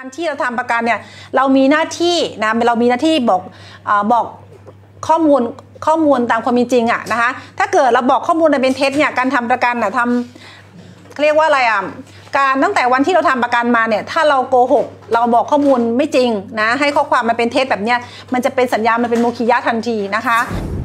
การที่เราทำประกันเนี่ยเรามีหน้าที่นะเรามีหน้าที่บอกข้อมูลตามความจริงอะนะคะถ้าเกิดเราบอกข้อมูลเป็นเท็จเนี่ยการทำประกันทำเรียกว่าอะไรอะการตั้งแต่วันที่เราทำประกันมาเนี่ยถ้าเราโกหกเราบอกข้อมูลไม่จริงนะให้ข้อความมันเป็นเท็จแบบเนี้ยมันจะเป็นสัญญามันเป็นโมฆะทันทีนะคะ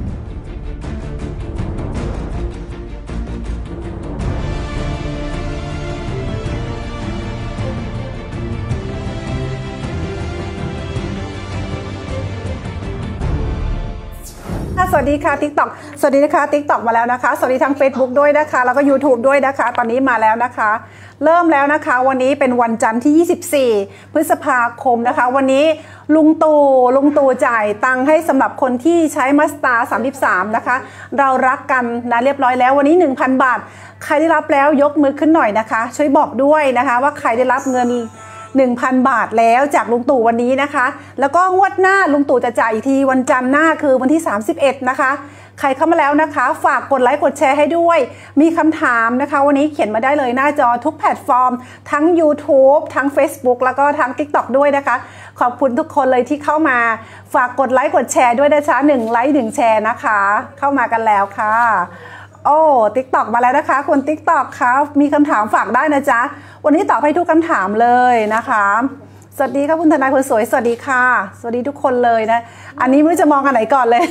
สวัสดีค่ะ TikTok สวัสดีนะคะ TikTok มาแล้วนะคะสวัสดีทาง Facebook ด้วยนะคะแล้วก็ YouTube ด้วยนะคะตอนนี้มาแล้วนะคะเริ่มแล้วนะคะวันนี้เป็นวันจันทร์ที่24พฤษภาคมนะคะวันนี้ลุงตู่จ่ายตังค์ให้สำหรับคนที่ใช้มาสตาร์33นะคะเรารักกันนะเรียบร้อยแล้ววันนี้ 1,000 บาทใครได้รับแล้วยกมือขึ้นหน่อยนะคะช่วยบอกด้วยนะคะว่าใครได้รับเงิน1,000 บาทแล้วจากลุงตู่วันนี้นะคะแล้วก็งวดหน้าลุงตู่จะจ่ายอีกทีวันจันทร์หน้าคือวันที่31นะคะใครเข้ามาแล้วนะคะฝากกดไลค์กดแชร์ให้ด้วยมีคำถามนะคะวันนี้เขียนมาได้เลยหน้าจอทุกแพลตฟอร์มทั้ง YouTube ทั้ง Facebook แล้วก็ทั้ง TikTok ด้วยนะคะขอบคุณทุกคนเลยที่เข้ามาฝากกดไลค์กดแชร์ด้วยนะจ๊ะ1 ไลค์ 1 แชร์นะคะเข้ามากันแล้วค่ะโอ้ TikTok มาแล้วนะคะคุณ TikTok ค่ะมีคำถามฝากได้นะจ๊ะวันนี้ตอบให้ทุกคำถามเลยนะคะสวัสดีค่ะคุณทนายคนสวยสวัสดีค่ะสวัสดีทุกคนเลยนะอันนี้ไม่รู้จะมองอันไหนก่อนเลย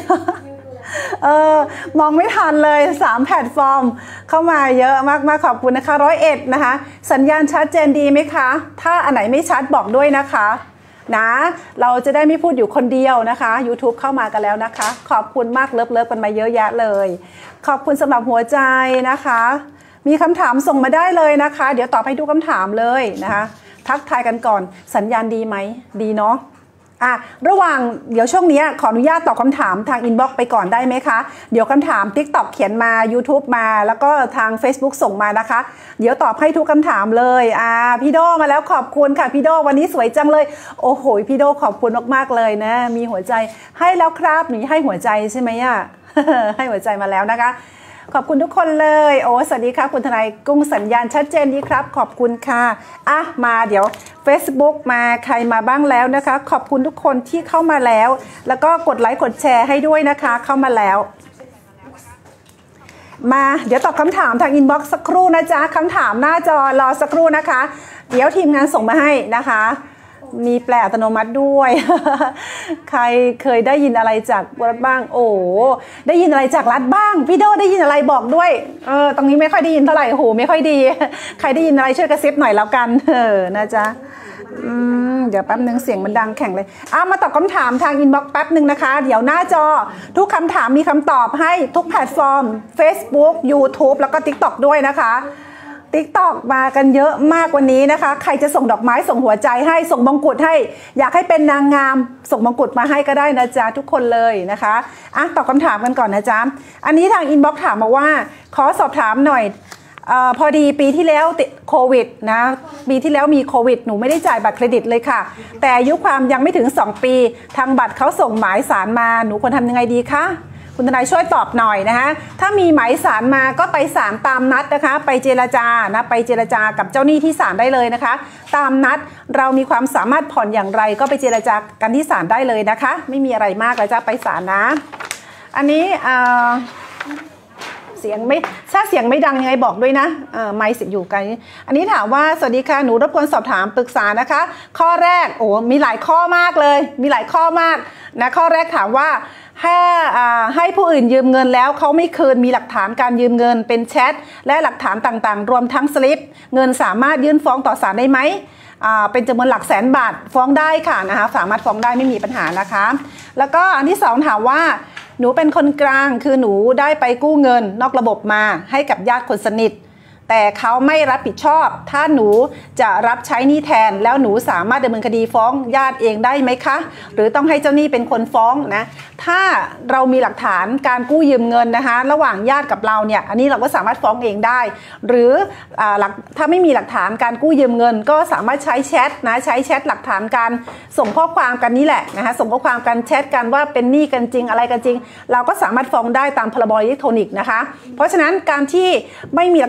มองไม่ทันเลย3แพลตฟอร์มเข้ามาเยอะมากๆขอบคุณนะคะ101นะคะสัญญาณชัดเจนดีไหมคะถ้าอันไหนไม่ชัดบอกด้วยนะคะนะเราจะได้ไม่พูดอยู่คนเดียวนะคะ YouTube เข้ามากันแล้วนะคะขอบคุณมากเลิฟกันมาเยอะแยะเลยขอบคุณสำหรับหัวใจนะคะมีคำถามส่งมาได้เลยนะคะเดี๋ยวตอบให้ทุกคำถามเลยนะคะทักทายกันก่อนสัญญาณดีไหมดีเนาะระหว่างเดี๋ยวช่วงนี้ขออนุญาตตอบคำถามทางอินบ็อกซ์ไปก่อนได้ไหมคะเดี๋ยวคำถาม TikTok เขียนมา YouTube มาแล้วก็ทาง Facebook ส่งมานะคะเดี๋ยวตอบให้ทุกคำถามเลยพี่โดมาแล้วขอบคุณค่ะพี่โดวันนี้สวยจังเลยโอ้โหพี่โดขอบคุณมากๆเลยนะมีหัวใจให้แล้วครับนี่ให้หัวใจใช่ไหมให้หัวใจมาแล้วนะคะขอบคุณทุกคนเลยโอ้สวัสดีค่ะคุณทนายกุ้งสัญญาณชัดเจนดีครับขอบคุณค่ะมาเดี๋ยว Facebook มาใครมาบ้างแล้วนะคะขอบคุณทุกคนที่เข้ามาแล้วแล้วก็กดไลค์กดแชร์ให้ด้วยนะคะเข้ามาแล้วมาเดี๋ยวตอบคำถามทางอินบ็อกซ์สักครู่นะจ๊ะคำถามหน้าจอรอสักครู่นะคะเดี๋ยวทีมงานส่งมาให้นะคะมีแปลอัตโนมัติด้วย ใครเคยได้ยินอะไรจากรัฐบ้างโอ้ได้ยินอะไรจากรัฐบ้างพี่โดได้ยินอะไรบอกด้วยตรงนี้ไม่ค่อยได้ยินเท่าไหร่โหไม่ค่อยดี ใครได้ยินอะไรช่วยกระซิบหน่อยแล้วกันนะจ๊ะเดี๋ยวแป๊บนึงเสียงมันดังแข็งเลยมาตอบคำถามทางอินบ็อกซ์แป๊บนึงนะคะเดี๋ยวหน้าจอทุกคำถามมีคำตอบให้ทุกแพลตฟอร์ม Facebook YouTube แล้วก็ TikTok ด้วยนะคะ TikTok มากันเยอะมากวันนี้นะคะใครจะส่งดอกไม้ส่งหัวใจให้ส่งมงกุฎให้อยากให้เป็นนางงามส่งมงกุฎมาให้ก็ได้นะจ๊ะทุกคนเลยนะคะตอบคำถามกันก่อนนะจ๊ะอันนี้ทางอินบ็อกซ์ถามมาว่าขอสอบถามหน่อยพอดีปีที่แล้วติดโควิดนะปีที่แล้วมีโควิดหนูไม่ได้จ่ายบัตรเครดิตเลยค่ะแต่อายุความยังไม่ถึง2 ปีทางบัตรเขาส่งหมายสารมาหนูควรทำยังไงดีคะคุณทนายช่วยตอบหน่อยนะคะถ้ามีหมายสารมาก็ไปศาลตามนัดนะคะไปเจรจานะไปเจรจากับเจ้าหนี้ที่ศาลได้เลยนะคะตามนัดเรามีความสามารถผ่อนอย่างไรก็ไปเจรจากันที่ศาลได้เลยนะคะไม่มีอะไรมากแล้วจะไปศาลนะอันนี้เสียงไม่ถ้าเสียงไม่ดังยังไงบอกด้วยนะไมค์เสียงอยู่ไกลอันนี้ถามว่าสวัสดีค่ะหนูรบกวนสอบถามปรึกษานะคะข้อแรกมีหลายข้อมากเลยมีหลายข้อมากนะข้อแรกถามว่าให้ผู้อื่นยืมเงินแล้วเขาไม่คืนมีหลักฐานการยืมเงินเป็นแชทและหลักฐานต่างๆรวมทั้งสลิปเงินสามารถยื่นฟ้องต่อศาลได้ไหมเป็นจำนวนหลักแสนบาทฟ้องได้ค่ะนะคะสามารถฟ้องได้ไม่มีปัญหานะคะแล้วก็อันที่2ถามว่าหนูเป็นคนกลางคือหนูได้ไปกู้เงินนอกระบบมาให้กับญาติคนสนิทแต่เขาไม่รับผิดชอบถ้าหนูจะรับใช้หนี้แทนแล้วหนูสามารถดำเนินคดีฟ้องญาติเองได้ไหมคะหรือต้องให้เจ้าหนี้เป็นคนฟ้องนะถ้าเรามีหลักฐานการกู้ยืมเงินนะคะระหว่างญาติกับเราเนี่ยอันนี้เราก็สามารถฟ้องเองได้หรือถ้าไม่มีหลักฐานการกู้ยืมเงินก็สามารถใช้แชทนะใช้แชทหลักฐานการส่งข้อความกันนี่แหละนะคะส่งข้อความกันแชทกันว่าเป็นหนี้กันจริงอะไรกันจริงเราก็สามารถฟ้องได้ตามพรบอิเล็กทรอนิกส์นะคะเพราะฉะนั้นการที่ไม่มีหลักฐานการ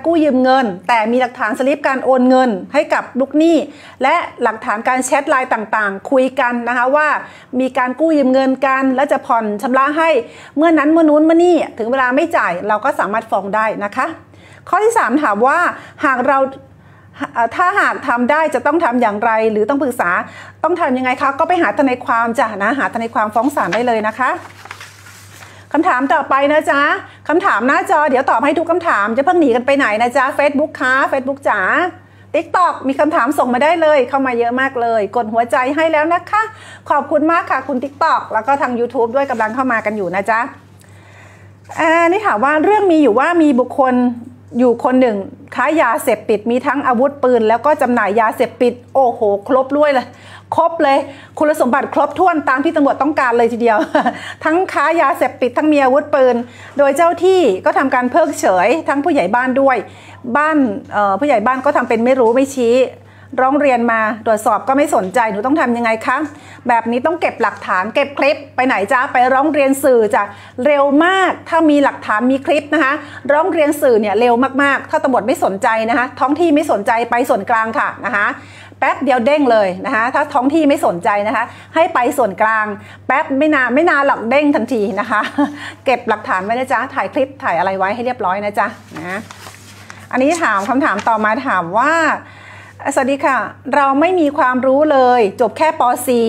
กู้ยืมเงินแต่มีหลักฐานสลิปการโอนเงินให้กับลูกหนี้และหลักฐานการแชทไลน์ต่างๆคุยกันนะคะว่ามีการกู้ยืมเงินกันและจะผ่อนชำระให้เมื่อนั้นเมื่อนู้นเมื่อนี่ถึงเวลาไม่จ่ายเราก็สามารถฟ้องได้นะคะข้อที่3ถามว่าถ้าหากทำได้จะต้องทำอย่างไรหรือต้องปรึกษาต้องทำยังไงคะก็ไปหาทนายความจ้ะนะหาทนายความฟ้องศาลได้เลยนะคะคำถามต่อไปนะจ๊ะคำถามหน้าจอเดี๋ยวตอบให้ทุกคำถามจะเพิ่งหนีกันไปไหนนะจ๊ะ Facebook ค่ะ Facebook จ๋า TikTok มีคำถามส่งมาได้เลยเข้ามาเยอะมากเลยกดหัวใจให้แล้วนะคะขอบคุณมากค่ะคุณ TikTok แล้วก็ทาง YouTube ด้วยกำลังเข้ามากันอยู่นะจ๊ะนี่ถามว่าเรื่องมีอยู่ว่ามีบุคคลอยู่คนหนึ่งค้ายาเสพติดมีทั้งอาวุธปืนแล้วก็จำหน่ายยาเสพติดโอ้โหครบด้วยเลยครบเลยคุณสมบัติครบถ้วนตามที่ตำรวจต้องการเลยทีเดียว ทั้งค้ายาเสพติดทั้งมีอาวุธปืนโดยเจ้าที่ก็ทำการเพิกเฉยทั้งผู้ใหญ่บ้านด้วยผู้ใหญ่บ้านก็ทำเป็นไม่รู้ไม่ชี้ร้องเรียนมาตรวจสอบก็ไม่สนใจหนูต้องทำยังไงคะแบบนี้ต้องเก็บหลักฐานเก็บคลิปไปไหนจ้าไปร้องเรียนสื่อจ้ะเร็วมากถ้ามีหลักฐานมีคลิปนะคะร้องเรียนสื่อเนี่ยเร็วมากๆถ้าตำรวจไม่สนใจนะคะท้องที่ไม่สนใจไปส่วนกลางค่ะนะคะแป๊บเดียวเด้งเลยนะคะถ้าท้องที่ไม่สนใจนะคะให้ไปส่วนกลางแป๊บไม่นานหรอกเด้งทันทีนะคะเก็บหลักฐานไว้นะจ๊ะถ่ายคลิปถ่ายอะไรไว้ให้เรียบร้อยนะจ๊ะนะอันนี้ถามคำถามต่อมาถามว่าสวัสดีค่ะเราไม่มีความรู้เลยจบแค่ป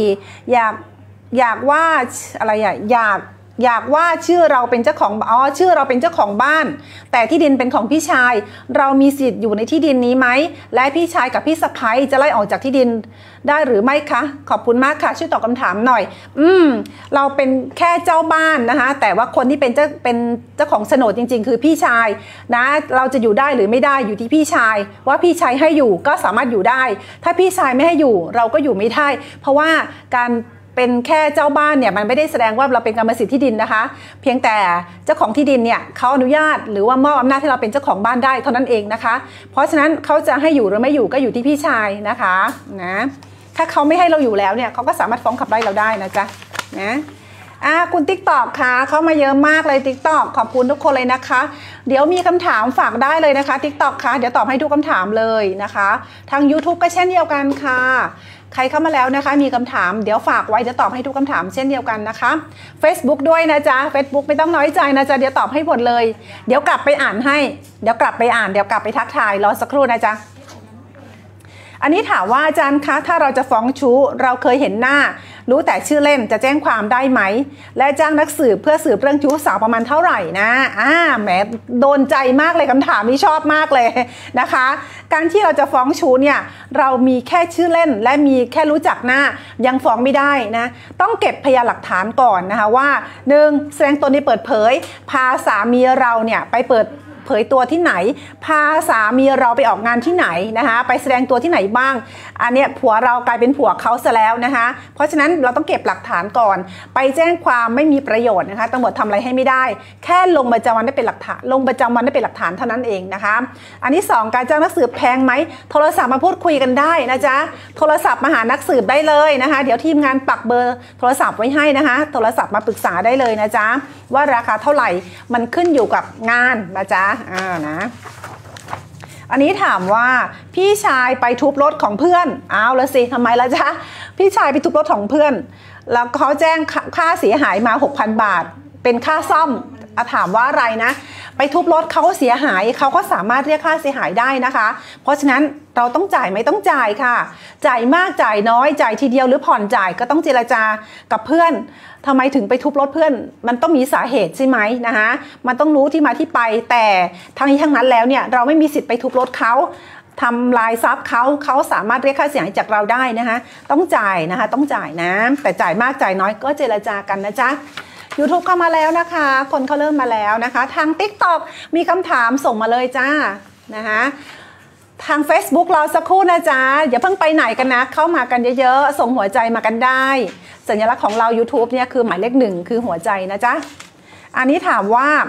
.4 อยากว่าอะไรอยากว่าชื่อเราเป็นเจ้าของชื่อเราเป็นเจ้าของบ้านแต่ที่ดินเป็นของพี่ชายเรามีสิทธิ์อยู่ในที่ดินนี้ไหมและพี่ชายกับพี่สะใภ้จะไล่ออกจากที่ดินได้หรือไม่คะขอบคุณมากค่ะช่วยตอบคำถามหน่อยเราเป็นแค่เจ้าบ้านนะคะแต่ว่าคนที่เป็นเจ้าของโฉนดจริงๆคือพี่ชายนะเราจะอยู่ได้หรือไม่ได้อยู่ที่พี่ชายว่าพี่ชายให้อยู่ก็สามารถอยู่ได้ถ้าพี่ชายไม่ให้อยู่เราก็อยู่ไม่ได้เพราะว่าการเป็นแค่เจ้าบ้านเนี่ยมันไม่ได้แสดงว่าเราเป็นกรรมสิทธิ์ที่ดินนะคะเพียงแต่เจ้าของที่ดินเนี่ยเขาอนุญาตหรือว่ามอบอำนาจให้เราเป็นเจ้าของบ้านได้เท่านั้นเองนะคะเพราะฉะนั้นเขาจะให้อยู่หรือไม่อยู่ก็อยู่ที่พี่ชายนะคะนะถ้าเขาไม่ให้เราอยู่แล้วเนี่ยเขาก็สามารถฟ้องขับไล่เราได้นะจ๊ะนะคุณ TikTok ค่ะเข้ามาเยอะมากเลย TikTok ขอบคุณทุกคนเลยนะคะเดี๋ยวมีคำถามฝากได้เลยนะคะ TikTok ค่ะเดี๋ยวตอบให้ทุกคำถามเลยนะคะทาง YouTube ก็เช่นเดียวกันค่ะใครเข้ามาแล้วนะคะมีคำถามเดี๋ยวฝากไว้เดี๋ยวตอบให้ทุกคำถามเช่นเดียวกันนะคะ Facebook ด้วยนะจ๊ะ Facebook ไม่ต้องน้อยใจนะจ๊ะเดี๋ยวตอบให้หมดเลยเดี๋ยวกลับไปอ่านให้เดี๋ยวกลับไปอ่านเดี๋ยวกลับไปทักทายรอสักครู่นะจ๊ะอันนี้ถามว่าอาจารย์คะถ้าเราจะฟ้องชู้เราเคยเห็นหน้ารู้แต่ชื่อเล่นจะแจ้งความได้ไหมและจ้างนักสืบเพื่อสืบเรื่องชู้สาวประมาณเท่าไหร่นะแหมโดนใจมากเลยคำถามนี้ชอบมากเลยนะคะการที่เราจะฟ้องชู้เนี่ยเรามีแค่ชื่อเล่นและมีแค่รู้จักหน้ายังฟ้องไม่ได้นะต้องเก็บพยานหลักฐานก่อนนะคะว่า1แสดงตนที่เปิดเผยพาสามีเราเนี่ยไปเปิดเผยตัวที่ไหนพาสามีเราไปออกงานที่ไหนนะคะไปแสดงตัวที่ไหนบ้างอันเนี้ยผัวเรากลายเป็นผัวเขาซะแล้วนะคะเพราะฉะนั้นเราต้องเก็บหลักฐานก่อนไปแจ้งความไม่มีประโยชน์นะคะตำรวจทำอะไรให้ไม่ได้แค่ลงประจำวันได้เป็นหลักฐานลงประจำวันได้เป็นหลักฐานเท่านั้นเองนะคะอันที่2การจ้างนักสืบแพงไหมโทรศัพท์มาพูดคุยกันได้นะจ๊ะโทรศัพท์มาหานักสืบได้เลยนะคะเดี๋ยวทีมงานปักเบอร์โทรศัพท์ไว้ให้นะคะโทรศัพท์มาปรึกษาได้เลยนะจ๊ะว่าราคาเท่าไหร่มันขึ้นอยู่กับงานนะจ๊ะนะอันนี้ถามว่าพี่ชายไปทุบรถของเพื่อนเอาละสิทำไมล่ะจ๊ะพี่ชายไปทุบรถของเพื่อนแล้วเขาแจ้งค่าเสียหายมา 6,000 บาทเป็นค่าซ่อมถามว่าอะไรนะไปทุบรถเขาเสียหายเขาก็สามารถเรียกค่าเสียหายได้นะคะเพราะฉะนั้นเราต้องจ่ายไหมต้องจ่ายค่ะจ่ายมากจ่ายน้อยจ่ายทีเดียวหรือผ่อนจ่ายก็ต้องเจรจากับเพื่อนทำไมถึงไปทุบรถเพื่อนมันต้องมีสาเหตุใช่ไหมนะคะมันต้องรู้ที่มาที่ไปแต่ทั้งนี้ทั้งนั้นแล้วเนี่ยเราไม่มีสิทธิ์ไปทุบรถเขาทำลายทรัพย์เขาสามารถเรียกค่าเสียหายจากเราได้นะคะต้องจ่ายนะคะต้องจ่ายนะแต่จ่ายมากจ่ายน้อยก็เจรจากันนะจ๊ะYouTube เข้ามาแล้วนะคะคนเขาเริ่มมาแล้วนะคะทาง TikTok มีคำถามส่งมาเลยจ้านะคะทาง Facebook เราสักครู่นะจ๊ะอย่าเพิ่งไปไหนกันนะเข้ามากันเยอะๆส่งหัวใจมากันได้สัญลักษณ์ของเรา YouTube เนี่ยคือหมายเลข1คือหัวใจนะจ๊ะอันนี้ถามว่า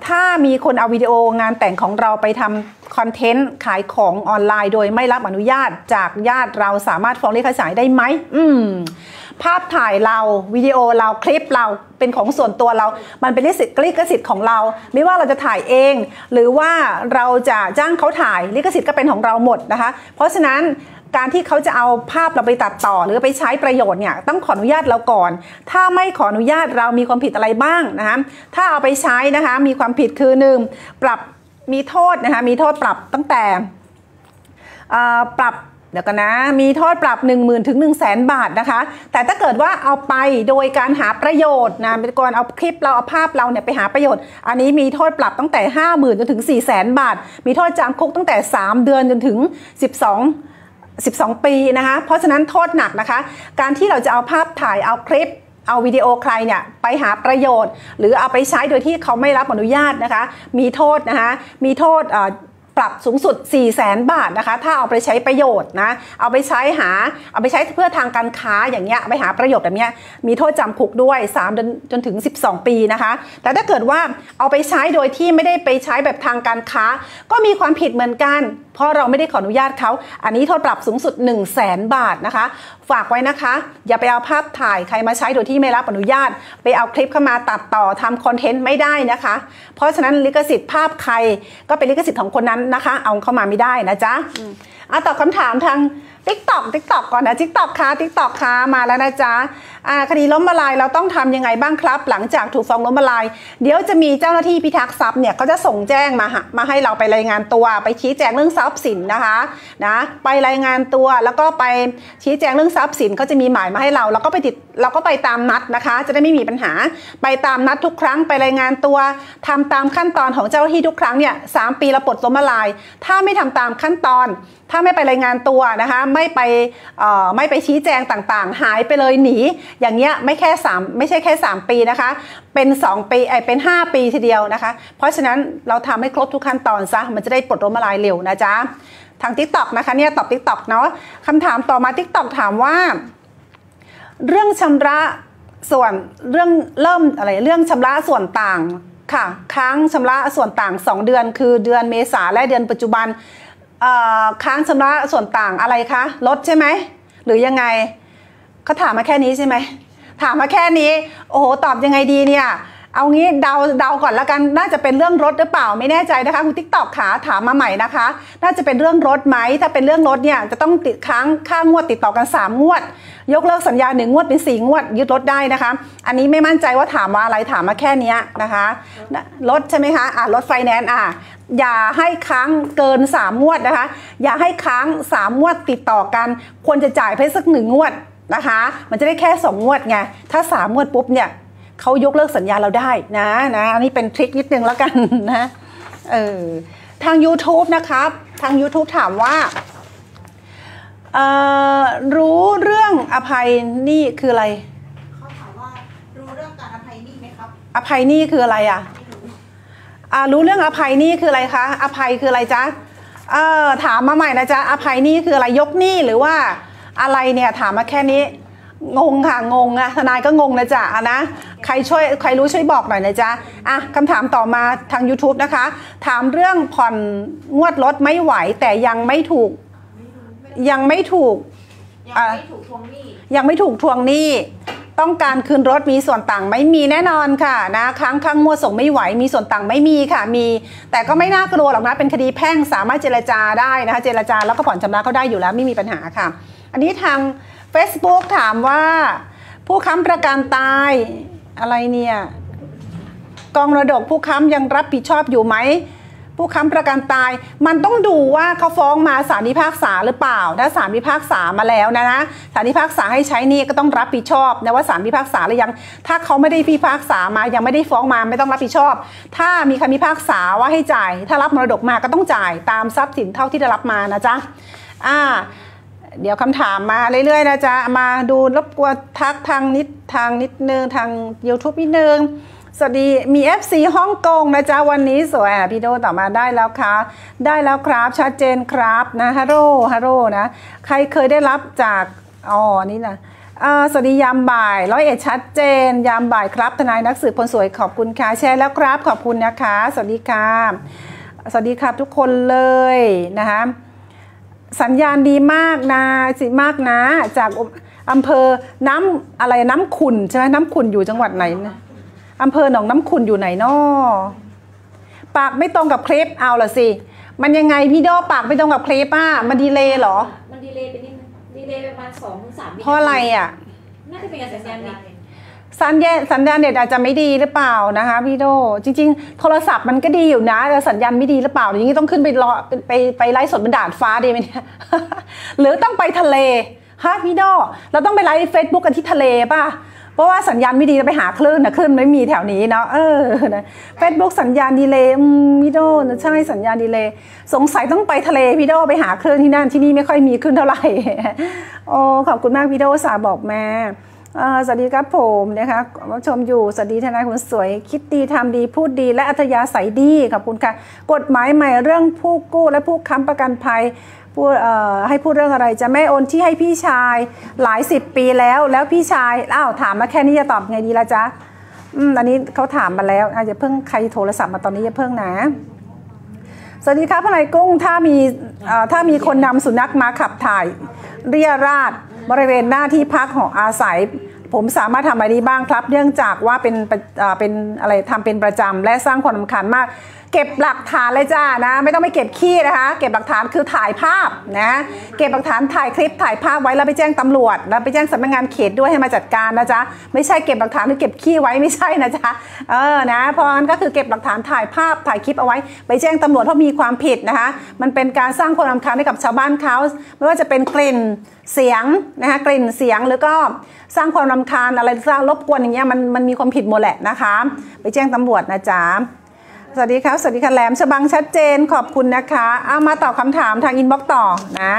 ถ้ามีคนเอาวิดีโองานแต่งของเราไปทำคอนเทนต์ขายของออนไลน์โดยไม่รับอนุญาตจากญาติเราสามารถฟ้องเรียกค่าเสียหายได้ไหมภาพถ่ายเราวิดีโอเราคลิปเราเป็นของส่วนตัวเรามันเป็นลิขสิทธิ์ของเราไม่ว่าเราจะถ่ายเองหรือว่าเราจะจ้างเขาถ่ายลิขสิทธิ์ก็เป็นของเราหมดนะคะเพราะฉะนั้นการที่เขาจะเอาภาพเราไปตัดต่อหรือไปใช้ประโยชน์เนี่ยต้องขออนุญาตเราก่อนถ้าไม่ขออนุญาตเรามีความผิดอะไรบ้างนะคะถ้าเอาไปใช้นะคะมีความผิดคือ1ปรับมีโทษนะคะมีโทษปรับตั้งแต่ปรับเดี๋ยวกันนะมีโทษปรับ 10,000 ถึง 100,000 บาทนะคะแต่ถ้าเกิดว่าเอาไปโดยการหาประโยชน์นะเป็นการเอาคลิปเราเอาภาพเราเนี่ยไปหาประโยชน์อันนี้มีโทษปรับตั้งแต่ 50,000 จนถึง 400,000 บาทมีโทษจำคุกตั้งแต่3 เดือนจนถึง12 ปีนะคะเพราะฉะนั้นโทษหนักนะคะการที่เราจะเอาภาพถ่ายเอาคลิปเอาวิดีโอใครเนี่ยไปหาประโยชน์หรือเอาไปใช้โดยที่เขาไม่รับอนุญาตนะคะมีโทษนะคะมีโทษปรับสูงสุด 400,000 บาทนะคะถ้าเอาไปใช้ประโยชน์นะเอาไปใช้เพื่อทางการค้าอย่างเงี้ยไปหาประโยชน์แบบเนี้ยมีโทษจำคุกด้วย3 เดือนจนถึง12 ปีนะคะแต่ถ้าเกิดว่าเอาไปใช้โดยที่ไม่ได้ไปใช้แบบทางการค้าก็มีความผิดเหมือนกันเพราะเราไม่ได้ขออนุญาตเขาอันนี้โทษปรับสูงสุด 100,000 บาทนะคะฝากไว้นะคะอย่าไปเอาภาพถ่ายใครมาใช้โดยที่ไม่รับอนุญาตไปเอาคลิปเข้ามาตัดต่อทำคอนเทนต์ไม่ได้นะคะเพราะฉะนั้นลิขสิทธิ์ภาพใครก็เป็นลิขสิทธิ์ของคนนั้นนะคะเอาเข้ามาไม่ได้นะจ๊ะตอบคำถามทาง TikTok ก่อนนะ TikTok ค่ะมาแล้วนะจ๊ะคดีล้มละลายเราต้องทำยังไงบ้างครับหลังจากถูกฟ้องล้มละลายเดี๋ยวจะมีเจ้าหน้าที่พิทักษ์ทรัพย์เนี่ยเขาจะส่งแจ้งมาให้เราไปรายงานตัวไปชี้แจงเรื่องทรัพย์สินนะคะไปรายงานตัวแล้วก็ไปชี้แจงเรื่องทรัพย์สินเขาจะมีหมายมาให้เราก็ไปตามนัดนะคะจะได้ไม่มีปัญหาไปตามนัดทุกครั้งไปรายงานตัวทำตามขั้นตอนของเจ้าหน้าที่ทุกครั้งเนี่ย3 ปีเราปลดล้มละลายถ้าไม่ทำตามขั้นตอนถ้าไม่ไปรายงานตัวนะคะไม่ไปชี้แจงต่างๆหายไปเลยหนีอย่างเงี้ยไม่ใช่แค่3 ปีนะคะเป็น2 ปีเป็น5 ปีทีเดียวนะคะเพราะฉะนั้นเราทำให้ครบทุกขั้นตอนซะมันจะได้ปลดล้มละลายเร็วนะจ๊ะทาง TikTok นะคะเนี่ยตอบ TikTok เนาะคำถามต่อมา TikTok ถามว่าเรื่องชำระส่วนเรื่องชำระส่วนต่างค่ะค้างชำระส่วนต่าง2 เดือนคือเดือนเมษาและเดือนปัจจุบันค้างชำระส่วนต่างอะไรคะลดใช่ไหมหรือยังไงเขาถามมาแค่นี้ใช่ไหมถามมาแค่นี้โอ้โหตอบยังไงดีเนี่ยเอางี้เดาก่อนแล้วกันน่าจะเป็นเรื่องรถหรือเปล่าไม่แน่ใจนะคะคุณ TikTok ขาถามมาใหม่นะคะน่าจะเป็นเรื่องรถไหมถ้าเป็นเรื่องรถเนี่ยจะต้องติดค้างค่างวดติดต่อกัน3 งวดยกเลิกสัญญา1 งวดเป็น4 งวดยึดรถได้นะคะอันนี้ไม่มั่นใจว่าถามมาอะไรถามมาแค่นี้นะคะรถใช่ไหมคะรถไฟแนนซ์อย่าให้ค้างเกิน3 งวดนะคะอย่าให้ค้าง3 งวดติดต่อกันควรจะจ่ายไปสัก1 งวดนะคะมันจะได้แค่2 งวดไงถ้า3 งวดปุ๊บเนี่ยเขายกเลิกสัญญาเราได้นะอันนี้เป็นทริคนิดนึงแล้วกันนะทาง YouTube นะครับทาง YouTube ถามว่ารู้เรื่องอภัยนี่คืออะไรเขาถามว่ารู้เรื่องการอภัยนี่ไหมครับอภัยนี่คืออะไรรู้เรื่องอภัยนี่คืออะไรคะอภัยคืออะไรจ๊ะถามมาใหม่นะจ๊ะอภัยนี่คืออะไรยกหนี้หรือว่าอะไรเนี่ยถามมาแค่นี้งงค่ะงงอะทนายก็งงนะจ๊ะนะใครรู้ช่วยบอกหน่อยนะจ๊ะคำถามต่อมาทาง YouTube นะคะถามเรื่องผ่อนงวดรถไม่ไหวแต่ยังไม่ถูกทวงหนี้ยังไม่ถูกทวงหนี้ต้องการคืนรถมีส่วนต่างไม่มีแน่นอนค่ะนะค้างงวดส่งไม่ไหวมีส่วนต่างไม่มีค่ะมีแต่ก็ไม่น่ากลัวหรอกนะเป็นคดีแพ่งสามารถเจรจาได้นะคะเจรจาแล้วก็ผ่อนชำระเขาได้อยู่แล้วไม่มีปัญหาค่ะอันนี้ทาง Facebook ถามว่าผู้ค้ำประกันตายอะไรเนี่ยกองมรดกผู้ค้ำยังรับผิดชอบอยู่ไหมผู้ค้ำประกันตายมันต้องดูว่าเขาฟ้องมาศาลพิพากษาหรือเปล่าถ้าศาลพิพากษามาแล้วนะศาลพิพากษาให้ใช้นี่ก็ต้องรับผิดชอบนะว่าศาลพิพากษาหรือยังถ้าเขาไม่ได้พิพากษามายังไม่ได้ฟ้องมาไม่ต้องรับผิดชอบถ้ามีคำพิพากษาว่าให้จ่ายถ้ารับมรดกมาก็ต้องจ่ายตามทรัพย์สินเท่าที่ได้รับมานะจ๊ะเดี๋ยวคำถามมาเรื่อยๆนะจ๊ะมาดูรบกวนทักทางนิดนึงทาง YouTube นิดนึงสวัสดีมี FC ฮ่องกงนะจ๊ะวันนี้สวยพี่โดต่อมาได้แล้วค่ะได้แล้วครับชัดเจนครับนะฮัลโหลนะใครเคยได้รับจากนี่นะสวัสดียามบ่าย101ชัดเจนยามบ่ายครับทนายนักสืบคนสวยขอบคุณค่ะแชร์แล้วครับขอบคุณนะคะสวัสดีค่ะสวัสดีครับทุกคนเลยนะคะสัญญาณดีมากนะสิมากนะจากอำเภอน้ำอะไรน้ำขุ่นใช่ไหมน้ำขุ่นอยู่จังหวัดไหนนะอำเภอหนองน้ำขุ่นอยู่ไหนน้อปากไม่ตรงกับคลิปเอาละสิมันยังไงพี่โดปากไม่ตรงกับคลิปอ่ะมันดีเลย์เหรอมันดีเลย์ไปนิดนึงดีเลย์ประมาณ2-3 วิเพราะอะไรอ่ะน่าจะเป็นการสัญญาณเน็ตสัญญาณเน็ตอาจจะไม่ดีหรือเปล่านะคะพี่โดจริงๆโทรศัพท์มันก็ดีอยู่นะแต่สัญญาณไม่ดีหรือเปล่าอย่างนี้ต้องขึ้นไปรอไปไลฟ์สดบนดาดฟ้าดีไหมเนี่ย หรือต้องไปทะเลฮะพี่โดเราต้องไปไลฟ์เฟซบุ๊กกันที่ทะเลป่ะเพราะว่าสัญญาณไม่ดีจะไปหาคลื่นนะคลื่นไม่มีแถวนี้เนาะนะเฟซบุ๊กสัญญาณดีเลย์พี่โดนะใช่สัญญาณดีเลย์สงสัยต้องไปทะเลพี่โดไปหาคลื่นที่นั่นที่นี่ไม่ค่อยมีคลื่นเท่าไหร่โอ้ขอบคุณมากพี่โดสาบอกแม่สวัสดีครับผมนะคะชมอยู่สวัสดีทนายคนสวยคิดดีทำดีพูดดีและอัธยาศัยดีขอบคุณค่ะกฎหมายใหม่เรื่องผู้กู้และผู้ค้ำประกันภัยพูดให้พูดเรื่องอะไรจะแม่โอนที่ให้พี่ชายหลาย10 ปีแล้วพี่ชายถามมาแค่นี้จะตอบไงดีละจ๊ะอันนี้เขาถามมาแล้วอาจจะเพิ่งใครโทรศัพท์มาตอนนี้จะเพิ่งนะสวัสดีครับพนายกุ้งถ้ามีคนนำสุนัขมาขับถ่ายเรี่ยราดบริเวณหน้าที่พักของอาศัยผมสามารถทำอะไรได้บ้างครับเนื่องจากว่าเป็นอะไรทำเป็นประจำและสร้างความรำคาญมากเก็บหลักฐานเลยจ้านะไม่ต้องไปเก็บขี้นะคะเก็บหลักฐานคือถ่ายภาพนะเก็บหลักฐานถ่ายคลิปถ่ายภาพไว้แล้วไปแจ้งตำรวจแล้วไปแจ้งสำนักงานเขตด้วยให้มาจัดการนะจ๊ะไม่ใช่เก็บหลักฐานหรือเก็บขี้ไว้ไม่ใช่นะจ๊ะนะเพราะงั้นก็คือเก็บหลักฐานถ่ายภาพถ่ายคลิปเอาไว้ไปแจ้งตำรวจเพราะมีความผิดนะคะมันเป็นการสร้างความรำคาญให้กับชาวบ้านเขาไม่ว่าจะเป็นกลิ่นเสียงนะคะกลิ่นเสียงหรือก็สร้างความรำคาญอะไรสร้างรบกวนอย่างเงี้ยมันมีความผิดหมดแหละนะคะไปแจ้งตำรวจนะจ๊ะสวัสดีครับสวัสดีค่ะแหลมฉบังชัดเจนขอบคุณนะคะเอามาตอบคำถามทางอินบ็อกซ์ต่อนะ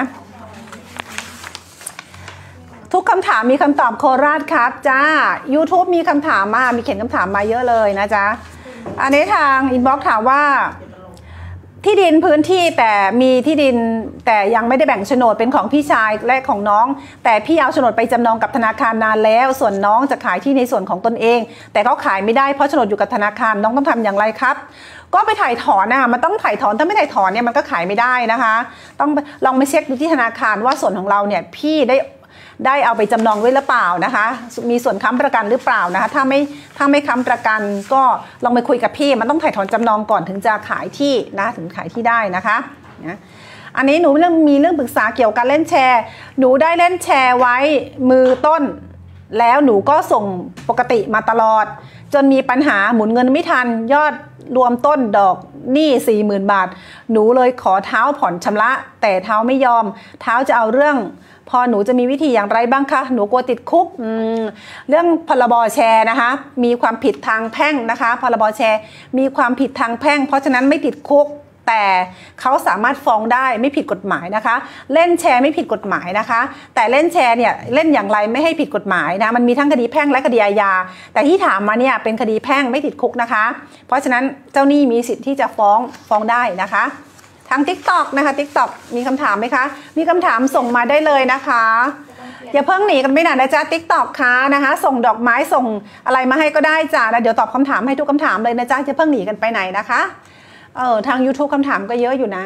ทุกคำถามมีคำตอบโคราชครับจ้า YouTube มีคำถามมามีเขียนคำถามมาเยอะเลยนะจ๊ะอันนี้ทางอินบ็อกซ์ถามว่าที่ดินพื้นที่แต่มีที่ดินแต่ยังไม่ได้แบ่งโฉนดเป็นของพี่ชายและของน้องแต่พี่เอาโฉนดไปจำนองกับธนาคารนานแล้วส่วนน้องจะขายที่ในส่วนของตนเองแต่เขาขายไม่ได้เพราะโฉนดอยู่กับธนาคารน้องต้องทำอย่างไรครับก็ไปถ่ายถอนมันต้องถ่ายถอนถ้าไม่ถ่ายถอนเนี่ยมันก็ขายไม่ได้นะคะต้องลองไปเช็คดูที่ธนาคารว่าส่วนของเราเนี่ยพี่ได้เอาไปจำนองไว้หรือเปล่านะคะมีส่วนค้ำประกันหรือเปล่านะคะถ้าไม่ค้ำประกันก็ลองไปคุยกับพี่มันต้องถ่ายถอนจำนองก่อนถึงจะขายที่นะถึงขายที่ได้นะคะนะอันนี้หนูมีเรื่องปรึกษาเกี่ยวกับเล่นแชร์หนูได้เล่นแชร์ไว้มือต้นแล้วหนูก็ส่งปกติมาตลอดจนมีปัญหาหมุนเงินไม่ทันยอดรวมต้นดอกหนี้ 40,000 บาทหนูเลยขอเท้าผ่อนชำระแต่เท้าไม่ยอมเท้าจะเอาเรื่องพอหนูจะมีวิธีอย่างไรบ้างคะหนูกลัวติดคุกเรื่องพรบแชร์นะคะมีความผิดทางแพ่งนะคะพรบแชร์มีความผิดทางแพ่งเพราะฉะนั้นไม่ติดคุกแต่เขาสามารถฟ้องได้ไม่ผิดกฎหมายนะคะเล่นแชร์ไม่ผิดกฎหมายนะคะแต่เล่นแชร์เนี่ยเล่นอย่างไรไม่ให้ผิดกฎหมายนะมันมีทั้งคดีแพ่งและคดีอาญาแต่ที่ถามมาเนี่ยเป็นคดีแพ่งไม่ติดคุกนะคะเพราะฉะนั้นเจ้าหนี้มีสิทธิ์ที่จะฟ้องได้นะคะทาง TikTok นะคะ TikTok มีคำถามไหมคะมีคำถามส่งมาได้เลยนะคะอย่าเพิ่งหนีกันไปไหนนะจ๊ะ TikTok ค่ะนะคะส่งดอกไม้ส่งอะไรมาให้ก็ได้จ้ะแล้วเดี๋ยวตอบคำถามให้ทุกคำถามเลยนะจ๊ะอย่าเพิ่งหนีกันไปไหนนะคะทาง YouTube คำถามก็เยอะอยู่นะ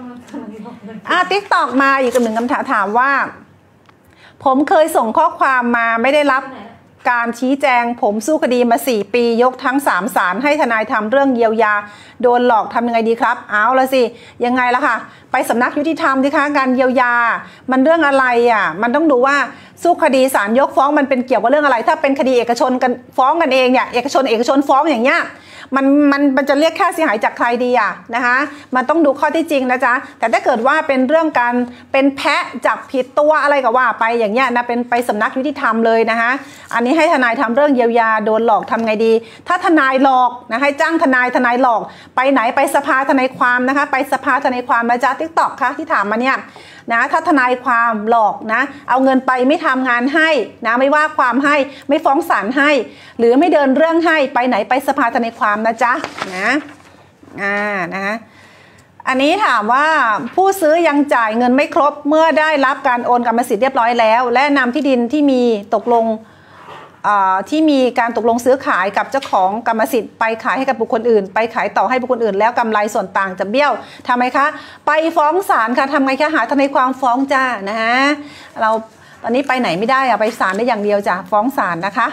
TikTok มาอีกหนึ่งคำถามถามว่าผมเคยส่งข้อความมาไม่ได้รับการชี้แจงผมสู้คดีมา4 ปียกทั้ง3 ศาลให้ทนายทำเรื่องเยียวยาโดนหลอกทำยังไงดีครับเอาละสิยังไงล่ะค่ะไปสำนักยุติธรรมดิคะการเยียวยามันเรื่องอะไรมันต้องดูว่าสู้คดีศาลยกฟ้องมันเป็นเกี่ยวกับเรื่องอะไรถ้าเป็นคดีเอกชนกันฟ้องกันเองเนี่ยเอกชนฟ้องอย่างเงี้ยมันจะเรียกค่าเสียหายจากใครดีนะคะมันต้องดูข้อที่จริงนะจ๊ะแต่ถ้าเกิดว่าเป็นเรื่องการเป็นแพะจับผิดตัวอะไรก็ว่าไปอย่างเงี้ยนะเป็นไปสำนักยุติธรรมเลยนะคะอันนี้ให้ทนายทำเรื่องเยียวยาโดนหลอกทำไงดีถ้าทนายหลอกนะให้จ้างทนายหลอกไปไหนไปสภาทนายความนะคะไปสภาทนายความนะจ๊ะ TikTok ค่ะที่ถามมาเนี่ยนะถ้าทนายความหลอกนะเอาเงินไปไม่ทำงานให้นะไม่ว่าความให้ไม่ฟ้องศาลให้หรือไม่เดินเรื่องให้ไปไหนไปสภาทนายความนะจ๊ะนะนะคะอันนี้ถามว่าผู้ซื้อยังจ่ายเงินไม่ครบเมื่อได้รับการโอนกรรมสิทธิ์เรียบร้อยแล้วและนำที่ดินที่มีตกลงที่มีการตกลงซื้อขายกับเจ้าของกรรมสิทธิ์ไปขายให้กับบุคคลอื่นไปขายต่อให้บุคคลอื่นแล้วกำไรส่วนต่างจะเบี้ยวทำไมคะไปฟ้องศาลค่ะทำไงคะหาทนายความฟ้องจ้านะฮะเราตอนนี้ไปไหนไม่ได้อะไปศาลได้อย่างเดียวจ้ะฟ้องศาลนะคะ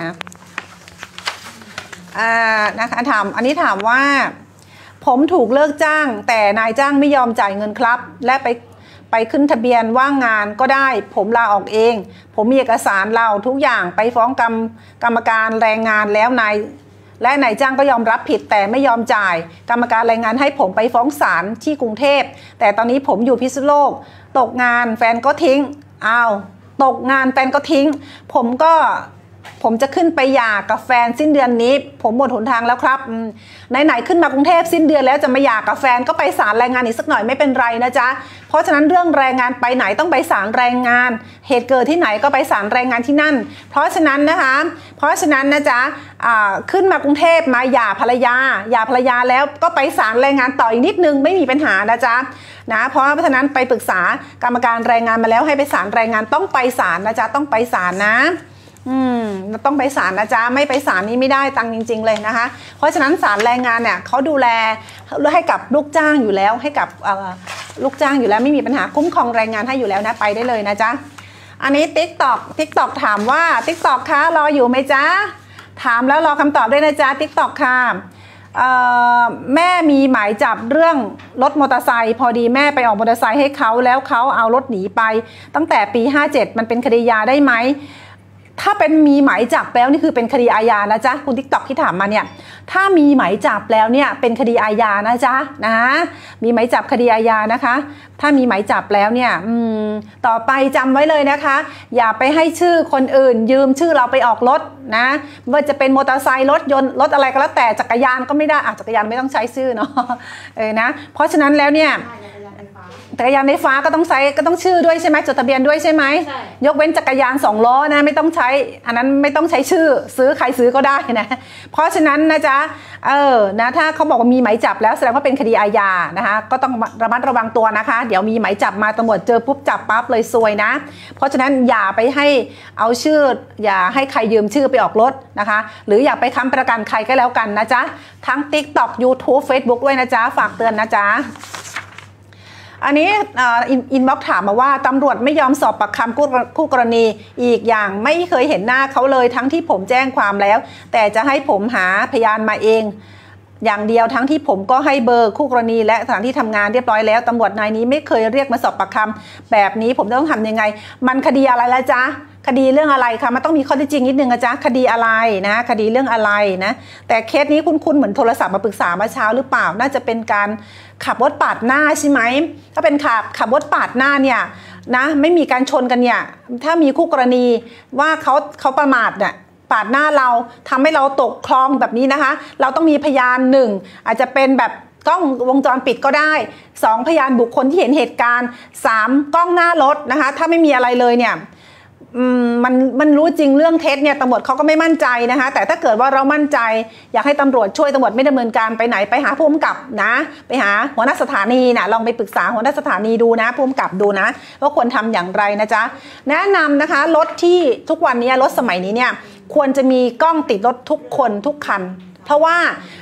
นะคะอันนี้ถามว่าผมถูกเลิกจ้างแต่นายจ้างไม่ยอมจ่ายเงินครับและไปขึ้นทะเบียนว่างงานก็ได้ผมลาออกเองผมมีเอกสารเราทุกอย่างไปฟ้องกรรมการแรงงานแล้วนายจ้างก็ยอมรับผิดแต่ไม่ยอมจ่ายกรรมการแรงงานให้ผมไปฟ้องศาลที่กรุงเทพแต่ตอนนี้ผมอยู่พิษณุโลกตกงานแฟนก็ทิ้งตกงานแฟนก็ทิ้งผมจะขึ้นไปหย่ากับแฟนสิ้นเดือนนี้ผมหมดหนทางแล้วครับไหนขึ้นมากรุงเทพสิ้นเดือนแล้วจะมาหย่ากับแฟนก็ไปศาลแรงงานอีกสักหน่อยไม่เป็นไรนะจ๊ะเพราะฉะนั้นเรื่องแรงงานไปไหนต้องไปศาลแรงงานเหตุเกิดที่ไหนก็ไปศาลแรงงานที่นั่นเพราะฉะนั้นนะจ๊ะขึ้นมากรุงเทพมาหย่าภรรยาแล้วก็ไปศาลแรงงานต่ออีกนิดนึงไม่มีปัญหานะจ๊ะนะเพราะฉะนั้นไปปรึกษากรรมการแรงงานมาแล้วให้ไปศาลแรงงานต้องไปศาลนะจ๊ะต้องไปศาลนะต้องไปศาลนะจ๊ะไม่ไปศาลนี้ไม่ได้ตังค์จริงๆเลยนะคะเพราะฉะนั้นศาลแรงงานเนี่ยเขาดูแลให้กับลูกจ้างอยู่แล้วให้กับลูกจ้างอยู่แล้วไม่มีปัญหาคุ้มครองแรงงานให้อยู่แล้วนะไปได้เลยนะจ๊ะอันนี้ TikTok ถามว่า TikTok คะรออยู่ไหมจ๊ะถามแล้วรอคำตอบด้วยนะจ๊ะ TikTok ค่ะแม่มีหมายจับเรื่องรถมอเตอร์ไซค์พอดีแม่ไปออกมอเตอร์ไซค์ให้เขาแล้วเขาเอารถหนีไปตั้งแต่ปี57มันเป็นคดียาได้ไหมถ้าเป็นมีหมายจับแล้วนี่คือเป็นคดีอาญานะจ๊ะคุณ TikTok ที่ถามมาเนี่ยถ้ามีหมายจับแล้วเนี่ยเป็นคดีอาญานะจ๊ะนะมีหมายจับคดีอาญานะคะถ้ามีหมายจับแล้วเนี่ยต่อไปจำไว้เลยนะคะอย่าไปให้ชื่อคนอื่นยืมชื่อเราไปออกรถนะว่าจะเป็นมอเตอร์ไซค์รถยนต์รถอะไรก็แล้วแต่จักรยานก็ไม่ได้จักรยานไม่ต้องใช้ชื่อเนาะนะเพราะฉะนั้นแล้วเนี่ยจักรยานไฟฟ้าก็ต้องใช้ก็ต้องชื่อด้วยใช่ไหมจดทะเบียนด้วยใช่ไหมยกเว้นจักรยาน2 ล้อนะไม่ต้องใช้อันนั้นไม่ต้องใช้ชื่อซื้อใครซื้อก็ได้นะเพราะฉะนั้นนะจ๊ะนะถ้าเขาบอกว่ามีหมายจับแล้วแสดงว่าเป็นคดีอาญานะคะก็ต้องระมัดระวังตัวนะคะเดี๋ยวมีหมายจับมาตำรวจเจอปุ๊บจับปั๊บเลยซวยนะเพราะฉะนั้นอย่าไปให้เอาชื่ออย่าให้ใครยืมชื่อไปออกรถนะคะหรืออย่าไปค้ำประกันใครก็แล้วกันนะจ๊ะทั้ง TikTok YouTube Facebook ด้วยนะจ๊ะฝากเตือนนะจ๊ะอันนี้อินบ็อกซ์ถามมาว่าตำรวจไม่ยอมสอบปากคำคู่กรณีอีกอย่างไม่เคยเห็นหน้าเขาเลยทั้งที่ผมแจ้งความแล้วแต่จะให้ผมหาพยานมาเองอย่างเดียวทั้งที่ผมก็ให้เบอร์คู่กรณีและสถานที่ทำงานเรียบร้อยแล้วตำรวจนายนี้ไม่เคยเรียกมาสอบปากคำแบบนี้ผมต้องทำยังไงมันคดีอะไรละจ๊ะคดีเรื่องอะไรคะมันต้องมีข้อเท็จจริงนิดนึงนะจ๊ะคดีอะไรนะคดีเรื่องอะไรนะแต่เคสนี้คุ้นๆเหมือนโทรศัพท์มาปรึกษาเมื่อเช้าหรือเปล่าน่าจะเป็นการขับรถปาดหน้าใช่ไหมถ้าเป็นขับรถปาดหน้าเนี่ยนะไม่มีการชนกันเนี่ยถ้ามีคู่กรณีว่าเขาประมาทเนี่ยปาดหน้าเราทำให้เราตกคลองแบบนี้นะคะเราต้องมีพยาน1อาจจะเป็นแบบกล้องวงจรปิดก็ได้2พยานบุคคลที่เห็นเหตุการณ์3กล้องหน้ารถนะคะถ้าไม่มีอะไรเลยเนี่ยมันรู้จริงเรื่องเท็จเนี่ยตำรวจเขาก็ไม่มั่นใจนะคะแต่ถ้าเกิดว่าเรามั่นใจอยากให้ตำรวจช่วยตำรวจไม่ดำเนินการไปไหนไปหาผู้กำกับนะไปหาหัวหน้าสถานีนะลองไปปรึกษาหัวหน้าสถานีดูนะผู้กำกับดูนะว่าควรทำอย่างไรนะจ๊ะแนะนำนะคะรถที่ทุกวันนี้รถสมัยนี้เนี่ยควรจะมีกล้องติดรถทุกคนทุกคันเพราะว่า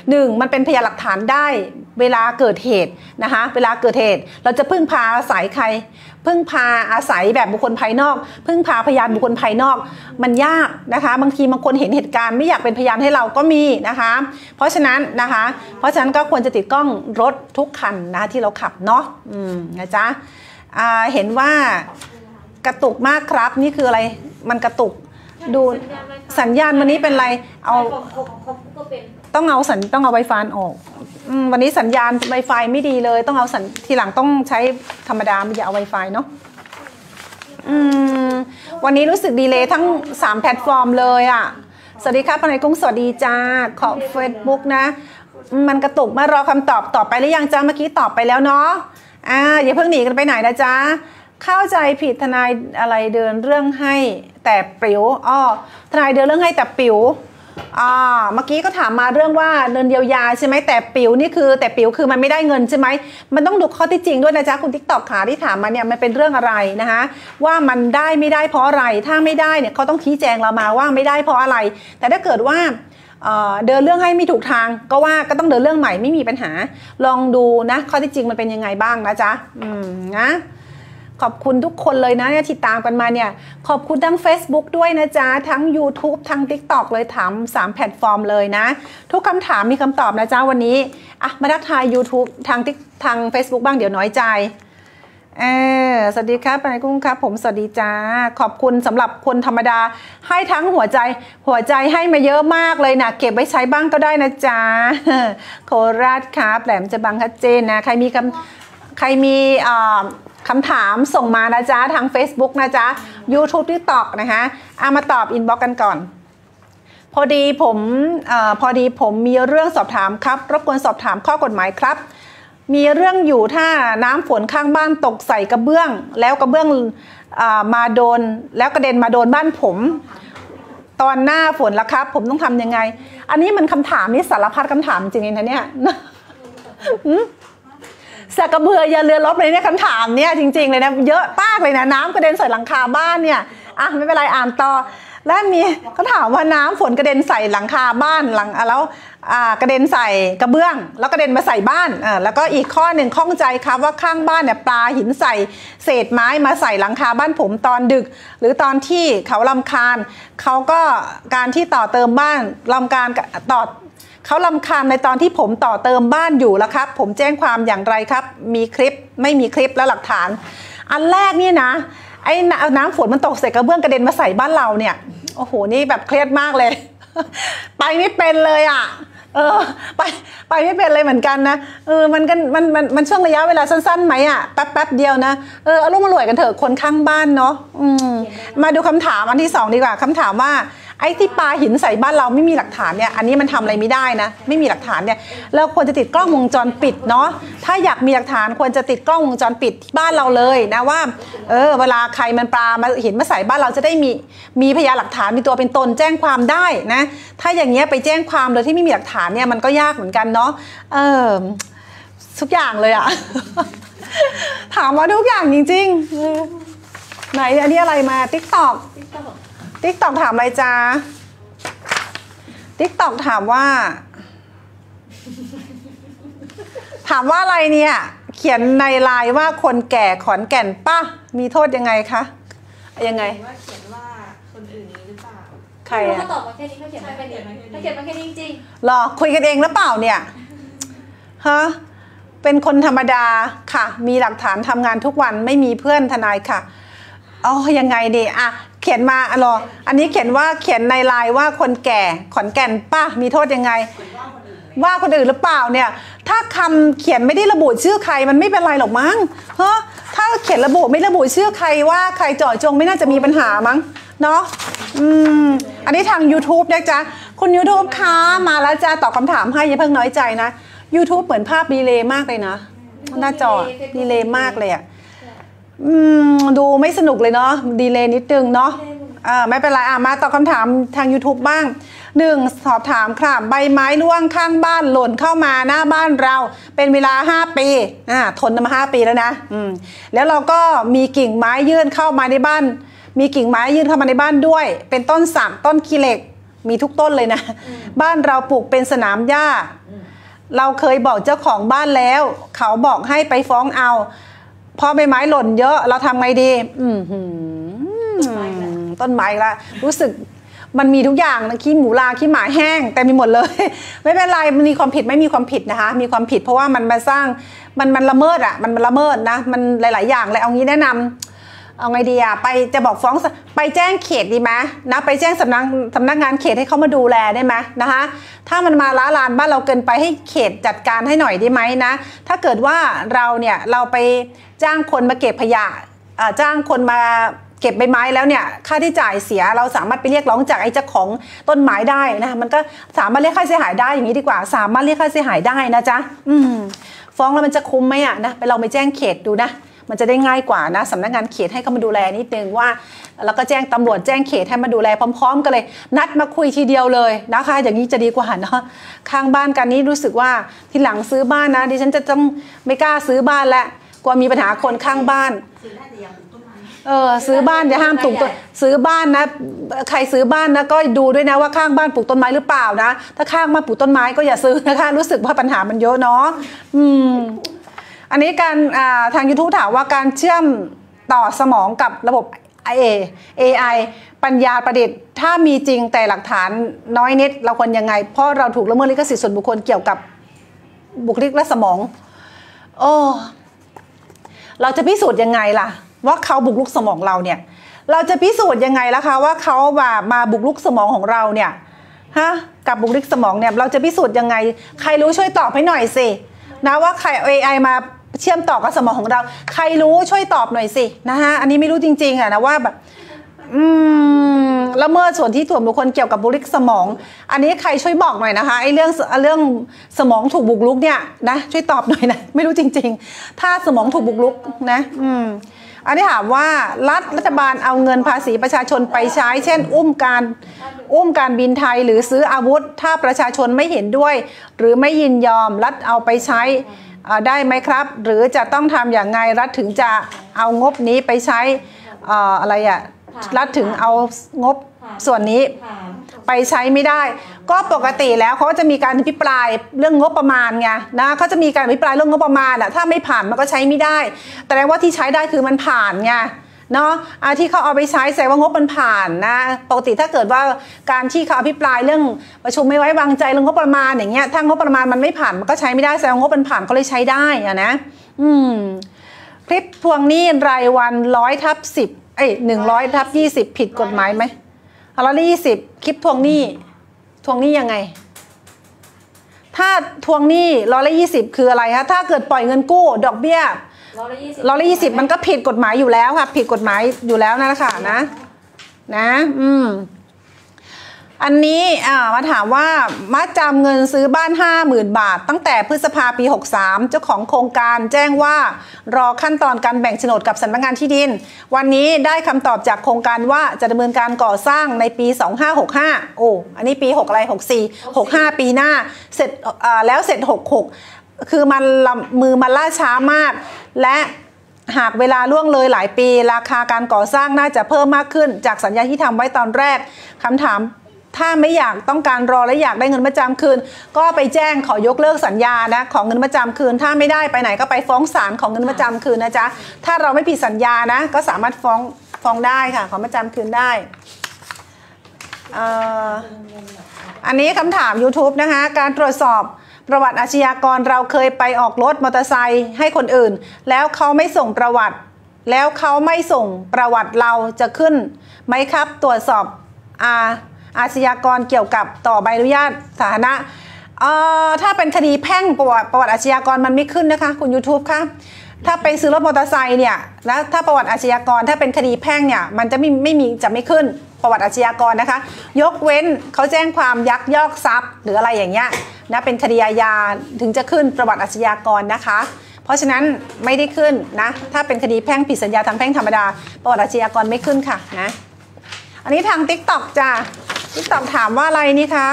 1มันเป็นพยานหลักฐานได้เวลาเกิดเหตุนะคะเวลาเกิดเหตุเราจะพึ่งพาอาศัยใครพึ่งพาอาศัยแบบบุคคลภายนอกพึ่งพาพยานบุคคลภายนอกมันยากนะคะบางทีบางคนเห็นเหตุการณ์ไม่อยากเป็นพยานให้เราก็มีนะคะเพราะฉะนั้นก็ควรจะติดกล้องรถทุกคันนะที่เราขับเนาะนะจ๊ะเห็นว่ากระตุกมากครับนี่คืออะไรมันกระตุกดูสัญญาณวันนี้เป็นไรเอาต้องเอา Wi-Fi ออกวันนี้สัญญาณ Wi-Fi ไม่ดีเลยต้องเอาทีหลังต้องใช้ธรรมดาไม่อย่าเอา Wi-Fi เนาะวันนี้รู้สึกดีเลย์ทั้ง3แพลตฟอร์มเลยอ่ะสวัสดีครับปนัยกุ้งสวัสดีจ้าขอ Facebook นะมันกระตุกมารอคำตอบต่อไปหรือยังจ้าเมื่อกี้ตอบไปแล้วเนาะอย่าเพิ่งหนีกันไปไหนนะจ๊ะเข้าใจผิดทนายอะไรเดินเรื่องให้แต่ปิ๋วทนายเดินเรื่องให้แต่ปิ๋วเมื่อกี้ก็ถามมาเรื่องว่าเงินเยียวยาใช่ไหมแต่ปิ๋วนี่คือมันไม่ได้เงินใช่ไหมมันต้องดูข้อที่จริงด้วยนะจ๊ะคุณ TikTok ขาที่ถามมาเนี่ยมันเป็นเรื่องอะไรนะคะว่ามันได้ไม่ได้เพราะอะไรถ้าไม่ได้เนี่ยเขาต้องชี้แจงเรามาว่าไม่ได้เพราะอะไรแต่ถ้าเกิดว่าเดินเรื่องให้ไม่ถูกทางก็ต้องเดินเรื่องใหม่ไม่มีปัญหาลองดูนะข้อที่จริงมันเป็นยังไงบ้างนะจ๊ะนะขอบคุณทุกคนเลยนะที่ตามกันมาเนี่ยขอบคุณทั้ง Facebook ด้วยนะจ๊ะทั้ง YouTube ทั้ง TikTok เลยถาม3แพลตฟอร์มเลยนะทุกคำถามมีคำตอบนะจ๊ะวันนี้มาทักทาย YouTube ทาง Facebook บ้างเดี๋ยวน้อยใจสวัสดีครับปนายกุ้งครับผมสวัสดีจ้าขอบคุณสำหรับคนธรรมดาให้ทั้งหัวใจให้มาเยอะมากเลยนะเก็บไว้ใช้บ้างก็ได้นะจ๊ะโคราชครับแหลมจะบังชัดเจนนะใครมีคำถามส่งมานะจ๊ะทาง Facebook นะจ๊ะ YouTube TikTok นะคะมาตอบอินบ็อกซ์กันก่อนพอดีผมมีเรื่องสอบถามครับรบกวนสอบถามข้อกฎหมายครับมีเรื่องอยู่ถ้าน้ำฝนข้างบ้านตกใส่กระเบื้องแล้วกระเบื้องมาโดนแล้วกระเด็นมาโดนบ้านผมตอนหน้าฝนละครับผมต้องทำยังไงอันนี้มันคำถามนี่สารพัดคำถามจริงๆนะเนี่ยสากกระเบืออย่าเรือรบเลยเนี่ยคำถามเนี่ยจริงๆเลยนะเยอะมากเลยนะน้ำกระเด็นใส่หลังคาบ้านเนี่ยไม่เป็นไรอ่านต่อแล้วมีเขาถามว่าน้ำฝนกระเด็นใส่หลังคาบ้านแล้วกระเด็นใส่กระเบื้องแล้วกระเด็นมาใส่บ้านแล้วก็อีกข้อหนึ่งข้องใจครับว่าข้างบ้านเนี่ยปลาหินใส่เศษไม้มาใส่หลังคาบ้านผมตอนดึกหรือตอนที่เขารำคาญเขาก็การที่ต่อเติมบ้านเขารำคาญในตอนที่ผมต่อเติมบ้านอยู่แล้วครับผมแจ้งความอย่างไรครับมีคลิปไม่มีคลิปและหลักฐานอันแรกนี่นะไอ้น้ำฝนมันตกใส่กระเบื้องกระเด็นมาใส่บ้านเราเนี่ยโอ้โหนี่แบบเครียดมากเลย ไปไม่เป็นเลยไปไม่เป็นเลยเหมือนกันนะมันช่วงระยะเวลาสั้นๆไหมแป๊บเดียวนะเอาลูกมาหลวยกันเถอะคนข้างบ้านเนาะมาดูคำถามอันที่2ดีกว่าคำถามว่าไอ้ที่ปาหินใส่บ้านเราไม่มีหลักฐานเนี่ยอันนี้มันทำอะไรไม่ได้นะไม่มีหลักฐานเนี่ยเราควรจะติดกล้องวงจรปิดเนาะถ้าอยากมีหลักฐานควรจะติดกล้องวงจรปิดที่บ้านเราเลยนะว่าเวลาใครมันปลามาหินมาใส่บ้านเราจะได้มีพยานหลักฐานมีตัวเป็นตนแจ้งความได้นะถ้าอย่างเงี้ยไปแจ้งความโดยที่ไม่มีหลักฐานเนี่ยมันก็ยากเหมือนกันเนาะทุกอย่างเลยถามมาทุกอย่างจริงๆไหนอันนี้อะไรมา TikTok ถามอะไรจ้า TikTok ถามว่าอะไรเนี่ยเขียนในไลน์ว่าคนแก่ขอนแก่นป่ะมีโทษยังไงคะยังไงว่าเขียนว่าคนอื่นหรือเปล่าใครเขาตอบมาแค่นี้เขาเขียนมาแค่นี้จริงหรอคุยกันเองหรือเปล่าเนี่ยฮะเป็นคนธรรมดาค่ะมีหลักฐานทำงานทุกวันไม่มีเพื่อนทนายค่ะยังไงดีเขียนมาอันนี้เขียนในไลน์ว่าคนแก่ขอนแก่นป่ะมีโทษยังไงว่าคนอื่นหรือเปล่าเนี่ยถ้าคำเขียนไม่ได้ระบุชื่อใครมันไม่เป็นไรหรอกมั้งถ้าเขียนระบุไม่ระบุชื่อใครว่าใครเจาะจงไม่น่าจะมีปัญหามั้งเนาะอันนี้ทาง YouTube นะจ๊ะคุณ YouTube คะมาแล้วจ้าตอบคำถามให้อย่าเพิ่งน้อยใจนะ YouTube เหมือนภาพดีเลย์มากเลยนะหน้าจอดีเลย์มากเลยดูไม่สนุกเลยเนาะดีเลย์นิดนึงเนาะไม่เป็นไรมาตอบคำถามทาง YouTube บ้าง1สอบถามค่ะใบไม้ร่วงข้างบ้านหล่นเข้ามาหน้าบ้านเราเป็นเวลา5 ปีทนมา5 ปีแล้วนะแล้วเราก็มีกิ่งไม้ยื่นเข้ามาในบ้านมีกิ่งไม้ยื่นเข้ามาในบ้านด้วยเป็นต้นสักต้นขี้เหล็กมีทุกต้นเลยนะบ้านเราปลูกเป็นสนามหญ้าเราเคยบอกเจ้าของบ้านแล้วเขาบอกให้ไปฟ้องเอาพอใบไม้หล่นเยอะเราทำไงดีต้นไม้ละรู้สึกมันมีทุกอย่างนะขี้หมูลาขี้หมาแห้งแต่มีหมดเลยไม่เป็นไรมันมีความผิดไม่มีความผิดนะคะมีความผิดเพราะว่ามันมาสร้างมันละเมิดมันละเมิดนะมันหลายๆอย่างเลยเอางี้แนะนำเอาไงดีไปจะบอกฟ้องไปแจ้งเขตดีไหมนะไปแจ้งสำนักงานเขตให้เขามาดูแลได้ไหมนะคะถ้ามันมาล้าลานบ้านเราเกินไปให้เขตจัดการให้หน่อยได้ไหมนะถ้าเกิดว่าเราไปจ้างคนมาเก็บขยะจ้างคนมาเก็บใบไม้แล้วเนี่ยค่าที่จ่ายเสียเราสามารถไปเรียกร้องจากไอ้เจ้าของต้นไม้ได้นะมันก็สามารถเรียกค่าเสียหายได้อย่างนี้ดีกว่าสามารถเรียกค่าเสียหายได้นะจ๊ะฟ้องแล้วมันจะคุ้มไหมนะไปเราไปแจ้งเขตดูนะมันจะได้ง่ายกว่านะสำนักงานเขตให้เขามาดูแลนิดนึงว่าแล้วก็แจ้งตำรวจแจ้งเขตให้มาดูแลพร้อมๆกันเลยนัดมาคุยทีเดียวเลยนะคะอย่างนี้จะดีกว่าเนาะข้างบ้านกันนี้รู้สึกว่าที่หลังซื้อบ้านนะดิฉันจะต้องไม่กล้าซื้อบ้านแล้วกลัวมีปัญหาคนข้างบ้านซื้อบ้านอย่าห้ามปลูกต้นซื้อบ้านนะใครซื้อบ้านนะก็ดูด้วยนะว่าข้างบ้านปลูกต้นไม้หรือเปล่านะถ้าข้างบ้านปลูกต้นไม้ก็อย่าซื้อนะคะรู้สึกว่าปัญหามันเยอะเนาะอันนี้การทาง YouTube ถามว่าการเชื่อมต่อสมองกับระบบ AI ปัญญาประดิษฐ์ถ้ามีจริงแต่หลักฐานน้อยนิดเราควรยังไงเพราะเราถูกละเมิดลิขสิทธิ์ส่วนบุคคลเกี่ยวกับบุคลิกและสมองเราจะพิสูจน์ยังไงล่ะว่าเขาบุกรุกสมองเราเนี่ยเราจะพิสูจน์ยังไงล่ะคะว่าเขามาบุกรุกสมองของเราเนี่ยกับบุคลิกสมองเนี่ยเราจะพิสูจน์ยังไงใครรู้ช่วยตอบให้หน่อยสินะว่าใคร AI มาเชื่อมต่อกับสมองของเราใครรู้ช่วยตอบหน่อยสินะคะอันนี้ไม่รู้จริงๆนะว่าแบบละเมิดส่วนที่ส่วนบุคคลเกี่ยวกับบุคลิกสมองอันนี้ใครช่วยบอกหน่อยนะคะไอ้เรื่องสมองถูกบุกรุกเนี่ยนะช่วยตอบหน่อยนะไม่รู้จริงๆถ้าสมองถูกบุกรุกนะอันนี้ถามว่ารัฐบาลเอาเงินภาษีประชาชนไปใช้เช่นอุ้มการบินไทยหรือซื้ออาวุธถ้าประชาชนไม่เห็นด้วยหรือไม่ยินยอมรัฐเอาไปใช้ได้ไหมครับหรือจะต้องทำอย่างไรรัฐถึงจะเอางบนี้ไปใช้อะไรอะรัฐถึงเอางบส่วนนี้ไปใช้ไม่ได้ก็ปกติแล้วเขาจะมีการอภิปรายเรื่องงบประมาณไงนะเขาจะมีการอภิปรายเรื่องงบประมาณอะถ้าไม่ผ่านมันก็ใช้ไม่ได้แต่ว่าที่ใช้ได้คือมันผ่านไงเนาะที่เขาเอาไปใช้แสดงว่างบมันผ่านนะปกติถ้าเกิดว่าการที่เขาอภิปรายเรื่องประชุมไม่ไว้วางใจเรื่องงบประมาณอย่างเงี้ยถ้างบประมาณมันไม่ผ่านมันก็ใช้ไม่ได้แสดงว่างบมันผ่านเขาเลยใช้ได้อะนะคลิปทวงหนี้รายวัน100/10 100/20ผิดกฎหมายไหม120คลิปทวงหนี้ยังไงถ้าทวงหนี้120คืออะไรคะถ้าเกิดปล่อยเงินกู้ดอกเบี้ย120มันก็ผิดกฎหมายอยู่แล้วค่ะผิดกฎหมายอยู่แล้วนะคะนะอันนี้มาถามว่ามัดจำเงินซื้อบ้าน 50,000 บาทตั้งแต่พฤษภาปี63เจ้าของโครงการแจ้งว่ารอขั้นตอนการแบ่งโฉนดกับสำนักงานที่ดินวันนี้ได้คำตอบจากโครงการว่าจะดำเนินการก่อสร้างในปี2565อันนี้ปี6อะไร64 65ปีหน้าเสร็จแล้วเสร็จ66คือมือมันล่าช้ามากและหากเวลาล่วงเลยหลายปีราคาการก่อสร้างน่าจะเพิ่มมากขึ้นจากสัญญาที่ทำไว้ตอนแรกคำถามถ้าไม่อยากต้องการรอและอยากได้เงินมัดจำคืนก็ไปแจ้งขอยกเลิกสัญญานะของเงินมัดจำคืนถ้าไม่ได้ไปไหนก็ไปฟ้องศาลของเงินมัดจำคืนนะจ๊ะถ้าเราไม่ผิดสัญญานะก็สามารถฟ้องได้ค่ะขอมัดจำคืนได้อันนี้คำถาม YouTube นะคะการตรวจสอบประวัติอาชญากรเราเคยไปออกรถมอเตอร์ไซค์ให้คนอื่นแล้วเขาไม่ส่งประวัติเราจะขึ้นไหมครับตรวจสอบอาชญากรเกี่ยวกับต่อใบอนุญาตสาธารณะถ้าเป็นคดีแพ่งประวัติอาชญากรมันไม่ขึ้นนะคะคุณ YouTube ค่ะถ้าไปซื้อรถมอเตอร์ไซค์เนี่ยนะถ้าประวัติอาชญากรถ้าเป็นคดีแพ่งเนี่ยมันจะไม่ขึ้นประวัติอาชญากรนะคะยกเว้นเขาแจ้งความยักยอกทรัพย์หรืออะไรอย่างเงี้ยนะเป็นคดีอาญาถึงจะขึ้นประวัติอาชญากรนะคะเพราะฉะนั้นไม่ได้ขึ้นนะถ้าเป็นคดีแพ่งผิดสัญญาทางแพ่งธรรมดาประวัติอาชญากรไม่ขึ้นค่ะนะอันนี้ทาง TikTok จ้ะ TikTok ถามว่าอะไรนี่คะ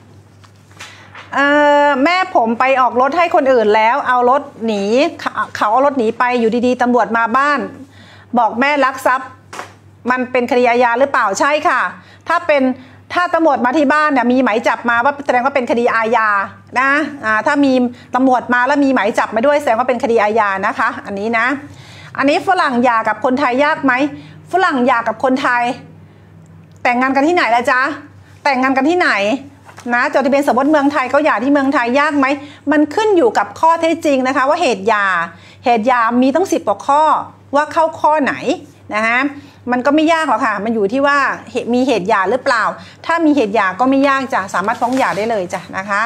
แม่ผมไปออกรถให้คนอื่นแล้วเอารถหนีเขาเอารถหนีไปอยู่ดีๆตำรวจมาบ้านบอกแม่ลักทรัพย์มันเป็นคดีอาญาหรือเปล่าใช่ค่ะถ้าตำรวจมาที่บ้านเนี่ยมีหมายจับมาว่าแสดงว่าเป็นคดีอาญานะถ้ามีตำรวจมาแล้วมีหมายจับมาด้วยแสดงว่าเป็นคดีอาญานะคะอันนี้นะอันนี้ฝรั่งหย่ากับคนไทยยากไหมฝรั่งหย่ากับคนไทยแต่งงานกันที่ไหนล่ะจ๊ะแต่งงานกันที่ไหนนะจดทะเบียนสมรสเมืองไทยเขาหย่าที่เมืองไทยยากไหมมันขึ้นอยู่กับข้อเท็จจริงนะคะว่าเหตุหย่ามีต้อง10 กว่าข้อว่าเข้าข้อไหนนะฮะมันก็ไม่ยากหรอกค่ะมันอยู่ที่ว่ามีเหตุหย่าหรือเปล่าถ้ามีเหตุหย่าก็ไม่ยากจ้ะสามารถฟ้องหย่าได้เลยจ้ะนะคะ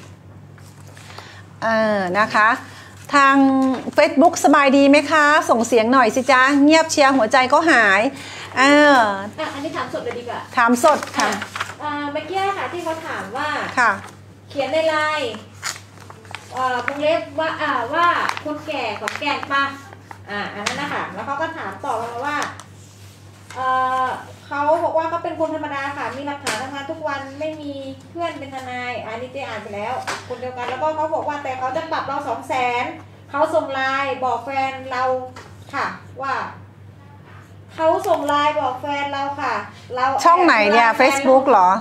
นะคะทาง Facebook สบายดีไหมคะส่งเสียงหน่อยสิจ๊ะเงียบเชียร์หัวใจก็หายอันนี้ถามสดเลยดีกว่าถามสดค่ะเมื่อกี้ค่ะที่เขาถามว่าค่ะเขียนในไลน์วงเล็บว่าคนแก่ของแก่ปะอันนั้นนะคะแล้วเขาก็ถามต่อมาว่าเขาบอกว่าเขาเป็นคนธรรมดาค่ะมีหลักฐานทำงานทุกวันไม่มีเพื่อนเป็นทนายอันนี้เจ๊อ่านไปแล้วคนเดียวกันแล้วก็เขาบอกว่าแต่เขาจะปรับเรา200,000เขาส่งไลน์บอกแฟนเราค่ะว่าเขาส่งไลน์บอกแฟนเราค่ะเราช่องไหนเนี่ย Facebook เหรอ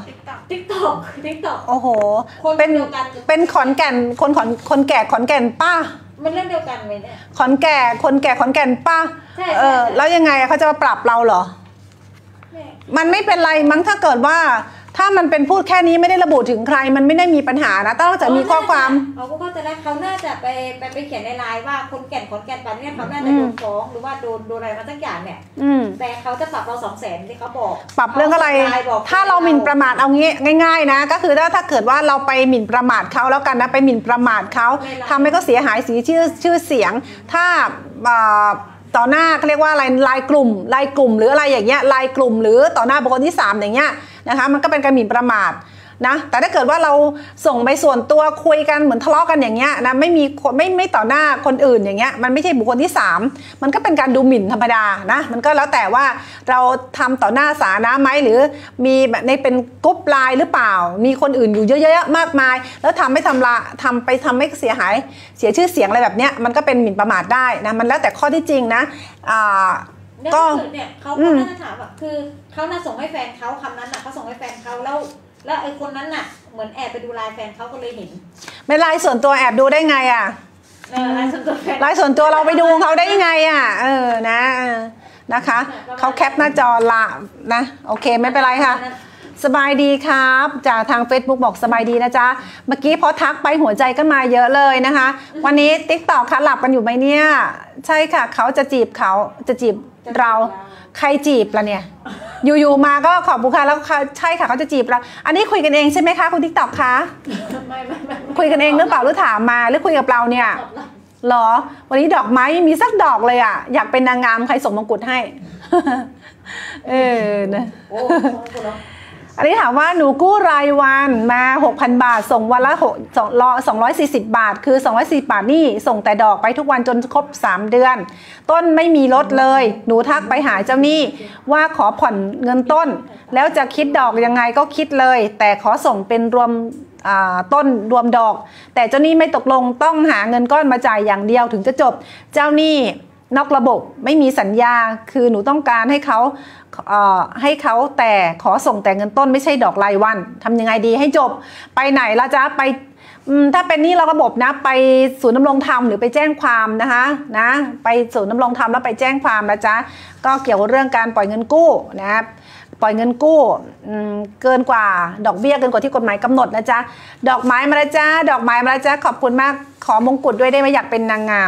TikTok โอ้โหเป็นขอนแก่นคนแก่ขอนแก่นป้ามันเรื่องเดียวกันไหมเนี่ยคนแก่ขอนแก่นป้าแล้วยังไงเขาจะมาปรับเราเหรอมันไม่เป็นไรมั้งถ้าเกิดว่าถ้ามันเป็นพูดแค่นี้ไม่ได้ระบุถึงใครมันไม่ได้มีปัญหานะต้องจะมีข้อความเขาก็จะได้เขาน่าจะไปเขียนในไลน์ว่าคนแก่นปันเนี่ยเขาน่าจะโดนฟ้องหรือว่าโดนอะไรมาสักอย่างเนี่ยแต่เขาจะปรับเรา200,000ที่เขาบอกปรับเรื่องอะไรถ้าเราหมิ่นประมาทเอางี้ง่ายๆนะก็คือถ้าเกิดว่าเราไปหมิ่นประมาทเขาแล้วกันนะไปหมิ่นประมาทเขาทำให้เขาเสียหายชื่อเสียงถ้าต่อหน้าเขาเรียกว่าอะไรไลน์กลุ่มหรืออะไรอย่างเงี้ยไลน์กลุ่มหรือต่อหน้าบุคคลที่3อย่างเงี้ยนะคะมันก็เป็นการหมิ่นประมาทนะแต่ถ้าเกิดว่าเราส่งไปส่วนตัวคุยกันเหมือนทะเลาะกันอย่างเงี้ยนะไม่ต่อหน้าคนอื่นอย่างเงี้ยมันไม่ใช่บุคคลที่3มันก็เป็นการดูหมิ่นธรรมดานะมันก็แล้วแต่ว่าเราทำต่อหน้าสาธารณะไหมหรือมีในเป็นกรุ๊ปไลน์หรือเปล่ามีคนอื่นอยู่เยอะๆมากมายแล้วทำให้เสียหายเสียชื่อเสียงอะไรแบบเนี้ยมันก็เป็นหมิ่นประมาทได้นะมันแล้วแต่ข้อที่จริงนะก็เนี่ยเขาน่าจะถามแบบคือเขาน่าส่งให้แฟนเขาคำนั้นน่ะเขาส่งให้แฟนเขาแล้วไอ้คนนั้นน่ะเหมือนแอบไปดูไลน์แฟนเขาก็เลยเห็นไม่ไลน์ส่วนตัวแอบดูได้ไงอ่ะไลน์ส่วนตัวเราไปดูเขาได้ยังไงอ่ะนะคะเขาแคปหน้าจอละนะโอเคไม่เป็นไรค่ะสบายดีครับจากทาง Facebook บอกสบายดีนะจ๊ะเมื่อกี้พอทักไปหัวใจก็มาเยอะเลยนะคะวันนี้ TikTok ค่ะหลับกันอยู่ไหมเนี่ยใช่ค่ะเขาจะจีบเราใครจีบล่ะเนี่ยอยู่ๆมาก็ขอบคุณค่ะแล้วใช่ค่ะเขาจะจีบเราอันนี้คุยกันเองใช่ไหมคะคุณ TikTok คะไม่คุยกันเองหรือเปล่าหรือถามมาหรือคุยกับเราเนี่ยหรอวันนี้ดอกไม้มีสักดอกเลยอ่ะอยากเป็นนางงามใครส่งมงกุฎให้นะอันนี้ถามว่าหนูกู้รายวันมา 6,000 บาทส่งวันละ240 บาทคือ240 บาทนี่ส่งแต่ดอกไปทุกวันจนครบ3เดือนต้นไม่มีลดเลยหนูทักไปหาเจ้าหนี้ว่าขอผ่อนเงินต้นแล้วจะคิดดอกยังไงก็คิดเลยแต่ขอส่งเป็นรวมต้นรวมดอกแต่เจ้าหนี้ไม่ตกลงต้องหาเงินก้อนมาจ่ายอย่างเดียวถึงจะจบเจ้าหนี้นอกระบบไม่มีสัญญาคือหนูต้องการให้เขาแต่ขอส่งแต่เงินต้นไม่ใช่ดอกรายวันทำยังไงดีให้จบไปไหนละจ๊ะไปถ้าเป็นหนี้นอกระบบนะไปศูนย์ดำรงธรรมหรือไปแจ้งความนะคะนะไปศูนย์ดำรงธรรมแล้วไปแจ้งความนะจ๊ะก็เกี่ยวกับเรื่องการปล่อยเงินกู้นะครับปล่อยเงินกู้เกินกว่าดอกเบี้ยเกินกว่าที่กฎหมายกำหนดนะจ๊ะดอกไม้มาแล้วจ้าดอกไม้มาแล้วจ้าขอบคุณมากขอมงกุฎด้วยได้ไหมอยากเป็นนางงาม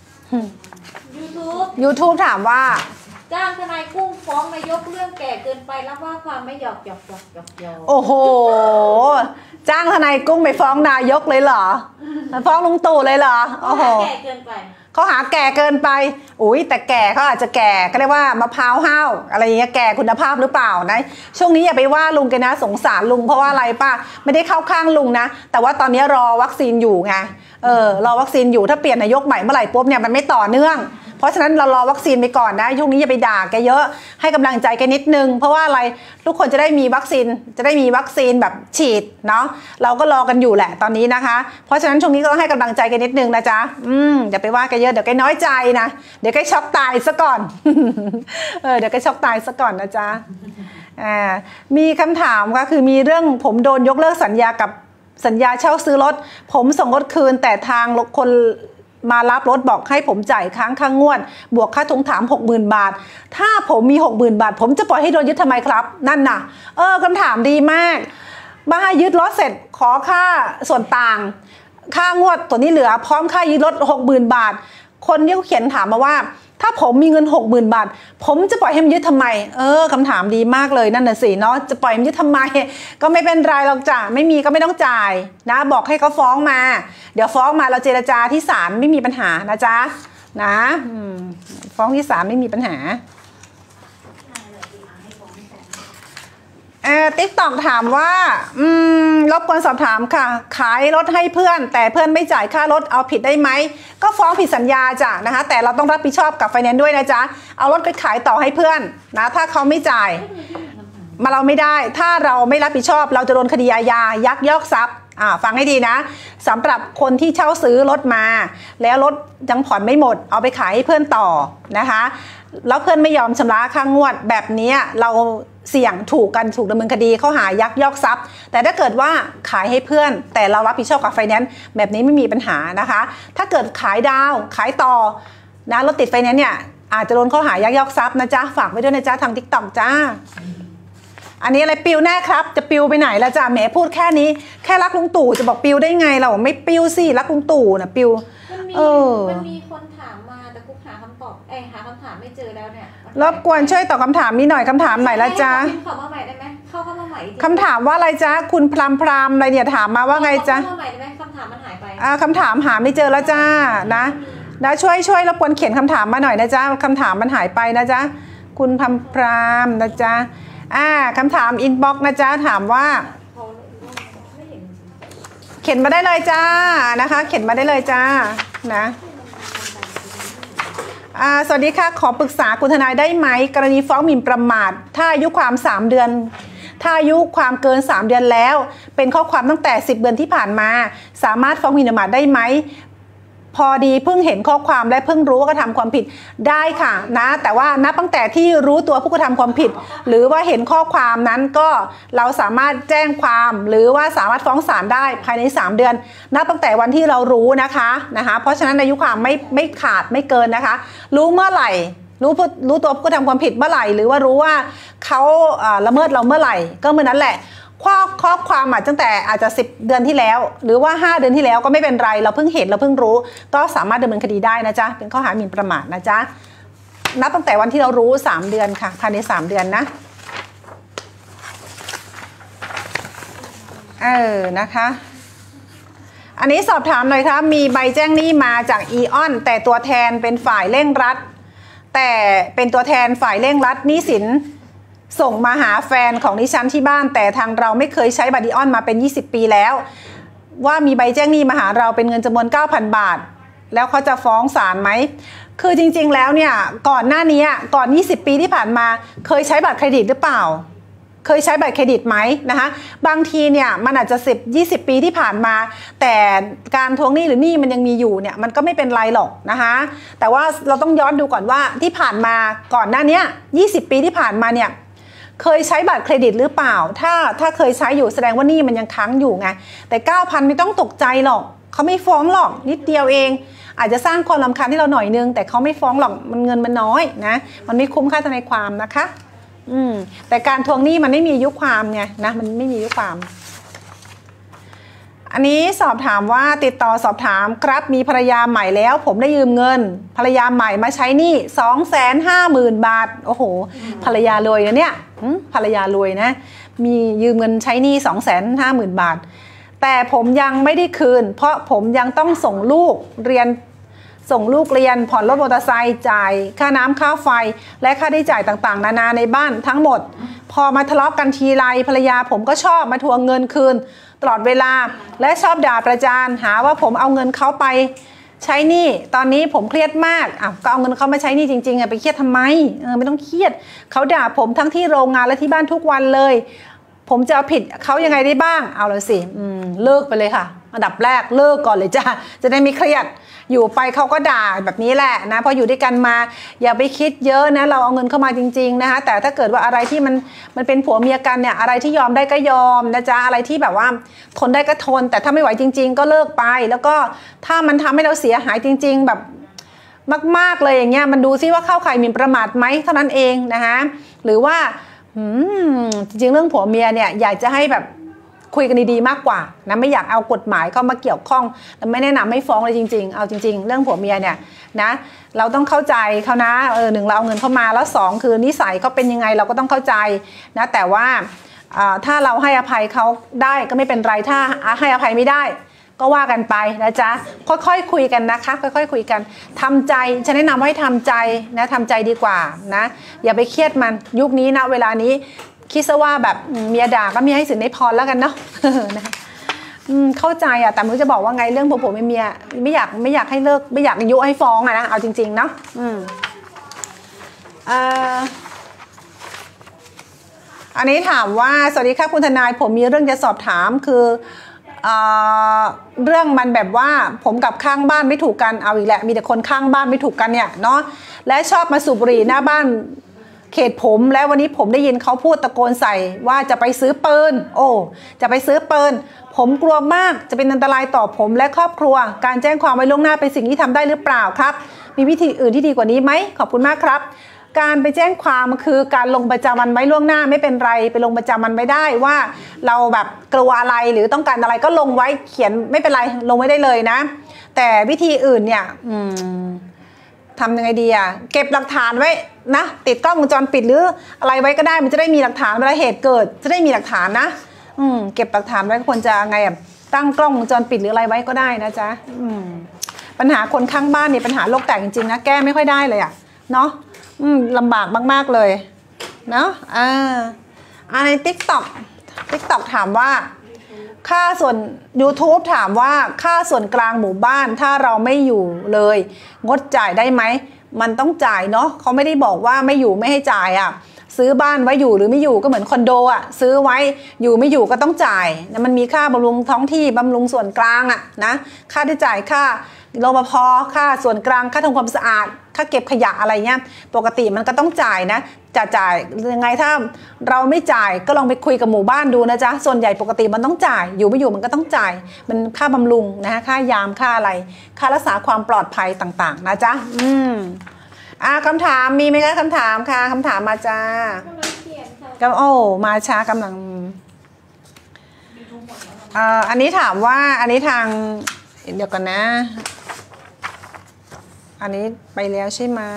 YouTube ถามว่าจ้างทนายกุ้งฟ้องนายกเรื่องแก่เกินไปรับว่าความไม่หยอกโอ้โหจ้างทนายกุ้งไปฟ้องนายกเลยเหรอฟ้องลุงตู่เลยเหรอโอ้โหแก่เกินไปเขาหาแก่เกินไปอุ้ยแต่แก่เขาอาจจะแก่ก็เรียกว่ามะพร้าวห้าวอะไรอย่างเงี้ยแก่คุณภาพหรือเปล่านะช่วงนี้อย่าไปว่าลุงกันนะสงสารลุงเพราะว่าอะไรป้าไม่ได้เข้าข้างลุงนะแต่ว่าตอนนี้รอวัคซีนอยู่ไงรอวัคซีนอยู่ถ้าเปลี่ยนนายกใหม่เมื่อไหร่ปุ๊บเนี่ยมันไม่ต่อเนื่องเพราะฉะนั้นเรารอวัคซีนไปก่อนนะช่วงนี้อย่าไปด่าแกเยอะให้กำลังใจแกนิดนึงเพราะว่าอะไรทุกคนจะได้มีวัคซีนแบบฉีดเนาะเราก็รอกันอยู่แหละตอนนี้นะคะเพราะฉะนั้นช่วงนี้ก็ต้องให้กำลังใจแกนิดนึงนะจ๊ะอย่าไปว่าแกเยอะเดี๋ยวแกน้อยใจนะเดี๋ยวแกช็อกตายซะก่อนเดี๋ยวแกช็อกตายซะก่อนนะจ๊ะมีคำถามก็คือมีเรื่องผมโดนยกเลิกสัญญาเช่าซื้อรถผมส่งรถคืนแต่ทางคนมารับรถบอกให้ผมจ่ายค้างค่างวดบวกค่าทวงถาม 60,000 บาทถ้าผมมี 60,000 บาทผมจะปล่อยให้โดนยึดทำไมครับนั่นน่ะคำถามดีมากมาให้ยึดรถเสร็จขอค่าส่วนต่างค่างวดตัวนี้เหลือพร้อมค่ายึดรถ 60,000 บาทคนที่เขาเขียนถามมาว่าถ้าผมมีเงิน 60,000 บาทผมจะปล่อยให้มันยึดทำไมคำถามดีมากเลยนั่นน่ะสิเนาะจะปล่อยมันยึดทำไมก็ไม่เป็นไรหรอกจ้ะไม่มีก็ไม่ต้องจ่ายนะบอกให้เขาฟ้องมาเดี๋ยวฟ้องมาเราเจรจาที่ศาลไม่มีปัญหานะจ๊ะนะฟ้องที่ศาลไม่มีปัญหาติ๊กต็อกถามว่ารบกวนสอบถามค่ะขายรถให้เพื่อนแต่เพื่อนไม่จ่ายค่ารถเอาผิดได้ไหมก็ฟ้องผิดสัญญาจ้ะนะคะแต่เราต้องรับผิดชอบกับไฟแนนซ์ด้วยนะจ๊ะเอารถไปขายต่อให้เพื่อนนะถ้าเขาไม่จ่ายมาเราไม่ได้ถ้าเราไม่รับผิดชอบเราจะโดนคดีอาญายักยอกทรัพย์ฟังให้ดีนะสำหรับคนที่เช่าซื้อรถมาแล้วรถยังผ่อนไม่หมดเอาไปขายให้เพื่อนต่อนะคะแล้วเพื่อนไม่ยอมชำระค่างวดแบบนี้เราเสี่ยงถูกดำเนินคดีข้อหายักยอกทรัพย์แต่ถ้าเกิดว่าขายให้เพื่อนแต่เรารับผิดชอบกับไฟแนนซ์แบบนี้ไม่มีปัญหานะคะถ้าเกิดขายดาวขายต่อนะรถติดไฟแนนซ์เนี่ยอาจจะโดนข้อหายักยอกทรัพย์นะจ๊ะฝากไว้ด้วยนะจ๊ะทาง TikTok จ้าอันนี้อะไรปิวแน่ครับจะปิวไปไหนละจ้ะแหมพูดแค่นี้แค่รักลุงตู่จะบอกปิวได้ไงเราไม่ปิวสิรักลุงตู่นะปิวมันมีคนถามมาแต่กูหาคำตอบหาคำถามไม่เจอแล้วเนี่ยรบกวนช่วยตอบคำถามนี้หน่อยคำถามไหนละจ๊ะขอมาใหม่ได้ไหมเข้ามาใหม่คำถามว่าอะไรจ๊ะคุณพรามอะไรเนี่ยถามมาว่าไงจ๊ะเข้ามาใหม่ได้ไหมคำถามมันหายไปคำถามหาไม่เจอแล้วจ้านะช่วยรบกวนเขียนคำถามมาหน่อยนะจ๊ะคำถามมันหายไปนะจ๊ะคุณพรามนะจ๊ะคำถามอินบ็อกซ์นะจ๊ะถามว่าเขียนมาได้เลยจ้านะคะเขียนมาได้เลยจ้านะสวัสดีค่ะขอปรึกษาคุณทนายได้ไหมกรณีฟ้องหมิ่นประมาทถ้าอายุความ3 เดือนถ้าอายุความเกิน3 เดือนแล้วเป็นข้อความตั้งแต่10 เดือนที่ผ่านมาสามารถฟ้องหมิ่นประมาทได้ไหมพอดีเพิ่งเห็นข้อความและเพิ่งรู้ว่ากระทำความผิดได้ค่ะนะแต่ว่านับตั้งแต่ที่รู้ตัวผู้กระทำความผิดหรือว่าเห็นข้อความนั้นก็เราสามารถแจ้งความหรือว่าสามารถฟ้องศาลได้ภายใน3 เดือนนับตั้งแต่วันที่เรารู้นะคะเพราะฉะนั้นอายุความไม่ขาดไม่เกินนะคะรู้เมื่อไหร่รู้ตัวผู้กระทำความผิดเมื่อไหร่หรือว่ารู้ว่าเขาละเมิดเราเมื่อไหร่ก็เมื่อนั้นแหละข้อความตั้งแต่อาจจะ10 เดือนที่แล้วหรือว่า5 เดือนที่แล้วก็ไม่เป็นไรเราเพิ่งเห็นเราเพิ่งรู้ก็สามารถดำเนินคดีได้นะจ๊ะเป็นข้อหาหมิ่นประมาทนะจ๊ะนับตั้งแต่วันที่เรารู้3 เดือนค่ะภายใน3 เดือนนะนะคะอันนี้สอบถามหน่อยครับมีใบแจ้งหนี้มาจากอีออนแต่ตัวแทนเป็นฝ่ายเร่งรัดแต่เป็นตัวแทนฝ่ายเร่งรัดหนี้สินส่งมาหาแฟนของดิฉันที่บ้านแต่ทางเราไม่เคยใช้บัตรอีออนมาเป็น20 ปีแล้วว่ามีใบแจ้งหนี้มาหาเราเป็นเงินจำนวน 9,000 บาทแล้วเขาจะฟ้องศาลไหมคือจริงๆแล้วเนี่ยก่อนหน้านี้ก่อน20 ปีที่ผ่านมาเคยใช้บัตรเครดิตหรือเปล่าเคยใช้บัตรเครดิตไหมนะคะบางทีเนี่ยมันอาจจะ10-20 ปีที่ผ่านมาแต่การทวงหนี้หรือหนี้มันยังมีอยู่เนี่ยมันก็ไม่เป็นไรหรอกนะคะแต่ว่าเราต้องย้อนดูก่อนว่าที่ผ่านมาก่อนหน้านี้20 ปีที่ผ่านมาเนี่ยเคยใช้บัตรเครดิตหรือเปล่าถ้าเคยใช้อยู่แสดงว่าหนี้มันยังค้างอยู่ไงแต่ 9,000 ไม่ต้องตกใจหรอกเขาไม่ฟ้องหรอกนิดเดียวเองอาจจะสร้างความรำคาญให้เราหน่อยนึงแต่เขาไม่ฟ้องหรอกมันเงินมันน้อยนะมันไม่คุ้มค่าทนายความนะคะแต่การทวงหนี้มันไม่มีอายุความไงนะมันไม่มีอายุความอันนี้สอบถามว่าติดต่อสอบถามครับมีภรรยาใหม่แล้วผมได้ยืมเงินภรรยาใหม่มาใช้หนี้ 250,000 บาทโอ้โหภรรยารวยนะเนี่ยภรรยารวยนะมียืมเงินใช้หนี้ 250,000 บาทแต่ผมยังไม่ได้คืนเพราะผมยังต้องส่งลูกเรียนผ่อนรถมอเตอร์ไซค์จ่ายค่าน้ำค่าไฟและค่าใช้จ่ายต่างๆนานาในบ้านทั้งหมดพอมาทะเลาะกันทีไรภรรยาผมก็ชอบมาทวงเงินคืนตลอดเวลาและชอบด่าประจานหาว่าผมเอาเงินเขาไปใช้หนี้ตอนนี้ผมเครียดมากก็เอาเงินเขามาใช้หนี้จริงๆไปเครียดทำไมไม่ต้องเครียดเขาด่าผมทั้งที่โรงงานและที่บ้านทุกวันเลยผมจะเอาผิดเขายังไงได้บ้างเอาเลยสิเลิกไปเลยค่ะอันดับแรกเลิกก่อนเลยจ้าจะได้ไม่เครียดอยู่ไปเขาก็ด่าแบบนี้แหละนะพออยู่ด้วยกันมาอย่าไปคิดเยอะนะเราเอาเงินเข้ามาจริงๆนะคะแต่ถ้าเกิดว่าอะไรที่มันเป็นผัวเมียกันเนี่ยอะไรที่ยอมได้ก็ยอมนะจ๊ะอะไรที่แบบว่าทนได้ก็ทนแต่ถ้าไม่ไหวจริงๆก็เลิกไปแล้วก็ถ้ามันทำให้เราเสียหายจริงๆแบบมากๆเลยอย่างเงี้ยมันดูซิว่าเข้าข่ายหมิ่นประมาทไหมเท่านั้นเองนะคะหรือว่าจริงๆเรื่องผัวเมียเนี่ยอยากจะให้แบบคุยกันดีๆมากกว่านะไม่อยากเอากฎหมายเข้ามาเกี่ยวข้องและไม่แนะนำให้ฟ้องเลยจริงๆเอาจริงๆเรื่องผัวเมียเนี่ยนะเราต้องเข้าใจเขานะหนึ่งเราเอาเงินเข้ามาแล้ว2คือนิสัยเขาเป็นยังไงเราก็ต้องเข้าใจนะแต่ว่าถ้าเราให้อภัยเขาได้ก็ไม่เป็นไรถ้าให้อภัยไม่ได้ก็ว่ากันไปนะจ๊ะค่อยๆคุยกันนะคะค่อยๆคุยกันทำใจฉันแนะนำให้ทำใจนะทำใจดีกว่านะอย่าไปเครียดมันยุคนี้นะเวลานี้คิดซะว่าแบบเมียด่าก็เมียให้สินให้พรแล้วกันเนาะ นะคะเข้าใจอะแต่ไม่รู้จะบอกว่าไงเรื่องผัวเมียไม่อยากให้เลิกไม่อยากยุให้ฟ้องอะนะเอาจริงๆเนาะอันนี้ถามว่าสวัสดีค่ะคุณทนายผมมีเรื่องจะสอบถามคือเรื่องมันแบบว่าผมกับข้างบ้านไม่ถูกกันเอาอีกแหละมีแต่คนข้างบ้านไม่ถูกกันเนี่ยเนาะและชอบมาสูบบุหรี่หน้าบ้านเขตผมแล้ววันนี้ผมได้ยินเขาพูดตะโกนใส่ว่าจะไปซื้อปืนจะไปซื้อปืนผมกลัวมากจะเป็นอันตรายต่อผมและครอบครัวการแจ้งความไว้ล่วงหน้าเป็นสิ่งที่ทำได้หรือเปล่าครับมีวิธีอื่นที่ดีกว่านี้ไหมขอบคุณมากครับการไปแจ้งความคือการลงประจำวันไว้ล่วงหน้าไม่เป็นไรไปลงประจำวันไว้ได้ว่าเราแบบกลัวอะไรหรือต้องการอะไรก็ลงไว้เขียนไม่เป็นไรลงไว้ได้เลยนะแต่วิธีอื่นเนี่ยทำยังไงดีอะเก็บหลักฐานไว้นะติดกล้องวงจรปิดหรืออะไรไว้ก็ได้มันจะได้มีหลักฐานเวลาเหตุเกิดจะได้มีหลักฐานนะเก็บหลักฐานไว้ควรจะไงอะตั้งกล้องวงจรปิดหรืออะไรไว้ก็ได้นะจ๊ะปัญหาคนข้างบ้านเนี่ยปัญหาโลกแตกจริงๆนะแก้ไม่ค่อยได้เลยอะเนาะลำบากมากๆเลยเนาะใน TikTok ถามว่าค่าส่วน YouTube ถามว่าค่าส่วนกลางหมู่บ้านถ้าเราไม่อยู่เลยงดจ่ายได้ไหมมันต้องจ่ายเนาะเขาไม่ได้บอกว่าไม่อยู่ไม่ให้จ่ายอ่ะซื้อบ้านไว้อยู่หรือไม่อยู่ก็เหมือนคอนโดอ่ะซื้อไว้อยู่ไม่อยู่ก็ต้องจ่ายนะมันมีค่าบำรุงท้องที่บำรุงส่วนกลางอ่ะนะค่าที่จ่ายค่ารปภค่าส่วนกลางค่าทำความสะอาดค่าเก็บขยะอะไรเงี้ยปกติมันก็ต้องจ่ายนะจะจ่ายยังไงถ้าเราไม่จ่ายก็ลองไปคุยกับหมู่บ้านดูนะจ๊ะส่วนใหญ่ปกติมันต้องจ่ายอยู่ไม่อยู่มันก็ต้องจ่ายมันค่าบำรุงนะค่ายามค่าอะไรค่ารักษาความปลอดภัยต่างๆนะจ๊ะคำถามมีไหมคะคำถามค่ะคำถามมาจ้าก็มาช้ากำลังอันนี้ถามว่าอันนี้ทางเดี๋ยวก่อนนะอันนี้ไปแล้วใช่ไหม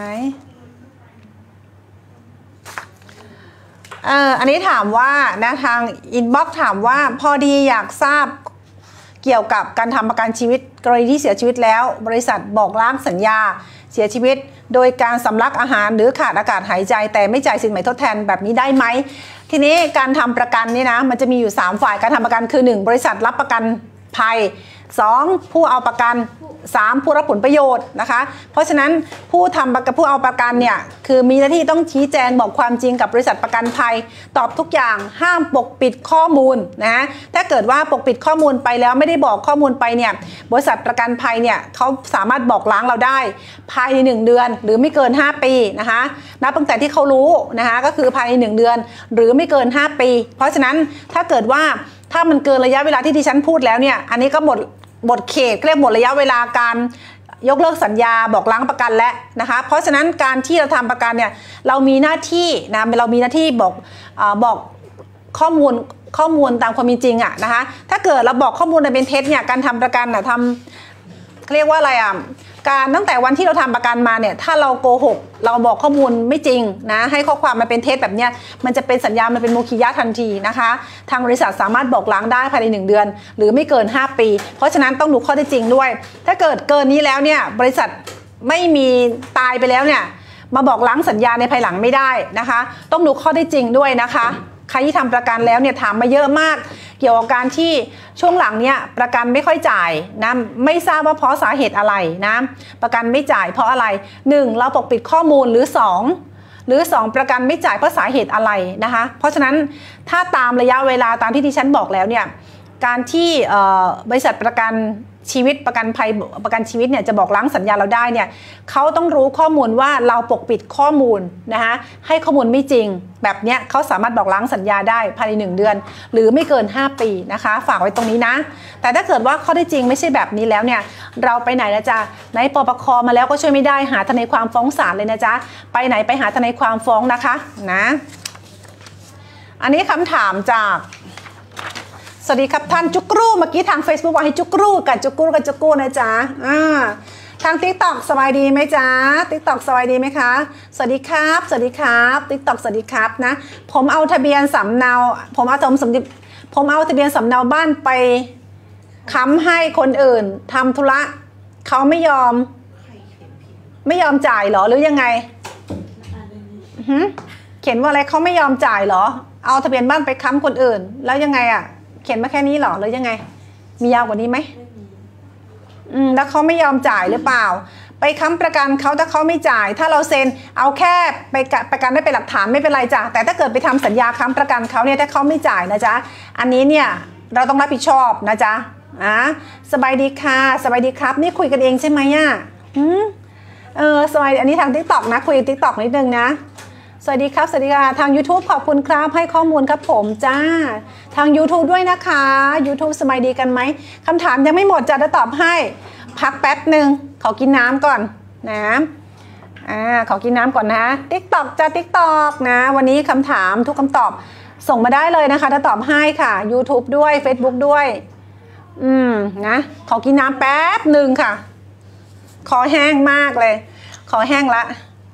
อันนี้ถามว่านะทางอินบ็อกซ์ถามว่าพอดีอยากทราบเกี่ยวกับการทำประกันชีวิตกรณีที่เสียชีวิตแล้วบริษัทบอกล้างสัญญาเสียชีวิตโดยการสำลักอาหารหรือขาดอากาศหายใจแต่ไม่จ่ายสินใหม่ทดแทนแบบนี้ได้ไหมทีนี้การทำประกันนี่นะมันจะมีอยู่3ฝ่ายการทำประกันคือ1บริษัทรับประกันภัย2ผู้เอาประกัน3ผู้รับผลประโยชน์นะคะเพราะฉะนั้นผู้เอาประกันเนี่ยคือมีหน้าที่ต้องชี้แจงบอกความจริงกับบริษัทประกันภัยตอบทุกอย่างห้ามปกปิดข้อมูลนะถ้าเกิดว่าปกปิดข้อมูลไปแล้วไม่ได้บอกข้อมูลไปเนี่ยบริษัทประกันภัยเนี่ยเขาสามารถบอกล้างเราได้ภายใน1เดือนหรือไม่เกิน5ปีนะคะนับตั้งแต่ที่เขารู้นะคะก็คือภายใน1เดือนหรือไม่เกิน5ปีเพราะฉะนั้นถ้าเกิดว่าถ้ามันเกินระยะเวลาที่ดิฉันพูดแล้วเนี่ยอันนี้ก็หมดเขตเรียกหมดระยะเวลาการยกเลิกสัญญาบอกล้างประกันแล้วนะคะเพราะฉะนั้นการที่เราทำประกันเนี่ยเรามีหน้าที่นะเรามีหน้าที่บอกข้อมูลตามความเป็นจริงอะนะคะถ้าเกิดเราบอกข้อมูลเป็นเท็จเนี่ยการทำประกันทำเรียกว่าอะไรอะการตั้งแต่วันที่เราทำประกันมาเนี่ยถ้าเราโกหกเราบอกข้อมูลไม่จริงนะให้ข้อความมาเป็นเท็จแบบเนี้ยมันจะเป็นสัญญามันเป็นโมฆิยะทันทีนะคะทางบริษัทสามารถบอกล้างได้ภายใน1เดือนหรือไม่เกิน5ปีเพราะฉะนั้นต้องดูข้อเท็จจริงด้วยถ้าเกิดเกินนี้แล้วเนี่ยบริษัทไม่มีตายไปแล้วเนี่ยมาบอกล้างสัญญาในภายหลังไม่ได้นะคะต้องดูข้อเท็จจริงด้วยนะคะใครที่ทำประกันแล้วเนี่ยถามมาเยอะมากเกี่ยวกับการที่ช่วงหลังเนี่ยประกันไม่ค่อยจ่ายนะไม่ทราบว่าเพราะสาเหตุอะไรนะประกันไม่จ่ายเพราะอะไร1เราปกปิดข้อมูลหรือ2ประกันไม่จ่ายเพราะสาเหตุอะไรนะคะเพราะฉะนั้นถ้าตามระยะเวลาตามที่ดิฉันบอกแล้วเนี่ยการที่บริษัทประกันชีวิตประกันภัยประกันชีวิตเนี่ยจะบอกล้างสัญญาเราได้เนี่ยเขาต้องรู้ข้อมูลว่าเราปกปิดข้อมูลนะคะให้ข้อมูลไม่จริงแบบเนี้ยเขาสามารถบอกล้างสัญญาได้ภายใน1เดือนหรือไม่เกิน5ปีนะคะฝากไว้ตรงนี้นะแต่ถ้าเกิดว่าข้อได้จริงไม่ใช่แบบนี้แล้วเนี่ยเราไปไหนนะจ๊ะไหนปปคมาแล้วก็ช่วยไม่ได้หาทนายความฟ้องศาลเลยนะจ๊ะไปไหนไปหาทนายความฟ้องนะคะนะอันนี้คำถามจากสวัสดีครับท่านจุกรูเมื่อกี้ทาง Facebook บอกให้จุกรูกับจุกรูกับจุกรูนะจ๊ะทาง TikTok สบายดีไหมจ๊ะ TikTok สบายดีไหมคะสวัสดีครับสวัสดีครับ TikTok สวัสดีครับนะผมเอาทะเบียนสำเนาผมเอาทะเบียนสำเนาบ้านไปค้ำให้คนอื่นทำธุระเขาไม่ยอมจ่ายเหรอหรือยังไงเขียนว่าอะไรเขาไม่ยอมจ่ายเหรอเอาทะเบียนบ้านไปค้ำคนอื่นแล้วยังไงอ่ะเขียนมาแค่นี้หรอหรือยังไงมียาวกว่านี้ไหมแล้วเขาไม่ยอมจ่ายหรือเปล่าไปค้ำประกันเขาถ้าเขาไม่จ่ายถ้าเราเซ็นเอาแค่ไปประกันได้เป็นหลักฐานไม่เป็นไรจ้ะแต่ถ้าเกิดไปทำสัญญาค้ำประกันเขาเนี่ยถ้าเขาไม่จ่ายนะจ๊ะอันนี้เนี่ยเราต้องรับผิดชอบนะจ๊ะสบายดีค่ะสบายดีครับนี่คุยกันเองใช่ไหมอ่ะสบายอันนี้ทาง TikTok นะคุย TikTok นิดนึงนะสวัสดีครับสวัสดีค่ะทาง YouTube ขอบคุณครับให้ข้อมูลครับผมจ้าทาง YouTube ด้วยนะคะ YouTube สบายดีกันไหมคำถามยังไม่หมดจะตอบให้พักแป๊บหนึ่งขอกินน้ำก่อนนะขอกินน้ำก่อนนะ TikTok จ้า TikTok นะวันนี้คำถามทุกคำตอบส่งมาได้เลยนะคะจะตอบให้ค่ะ YouTube ด้วย Facebook ด้วยนะขอกินน้ำแป๊บหนึ่งค่ะคอแห้งมากเลยคอแห้งละ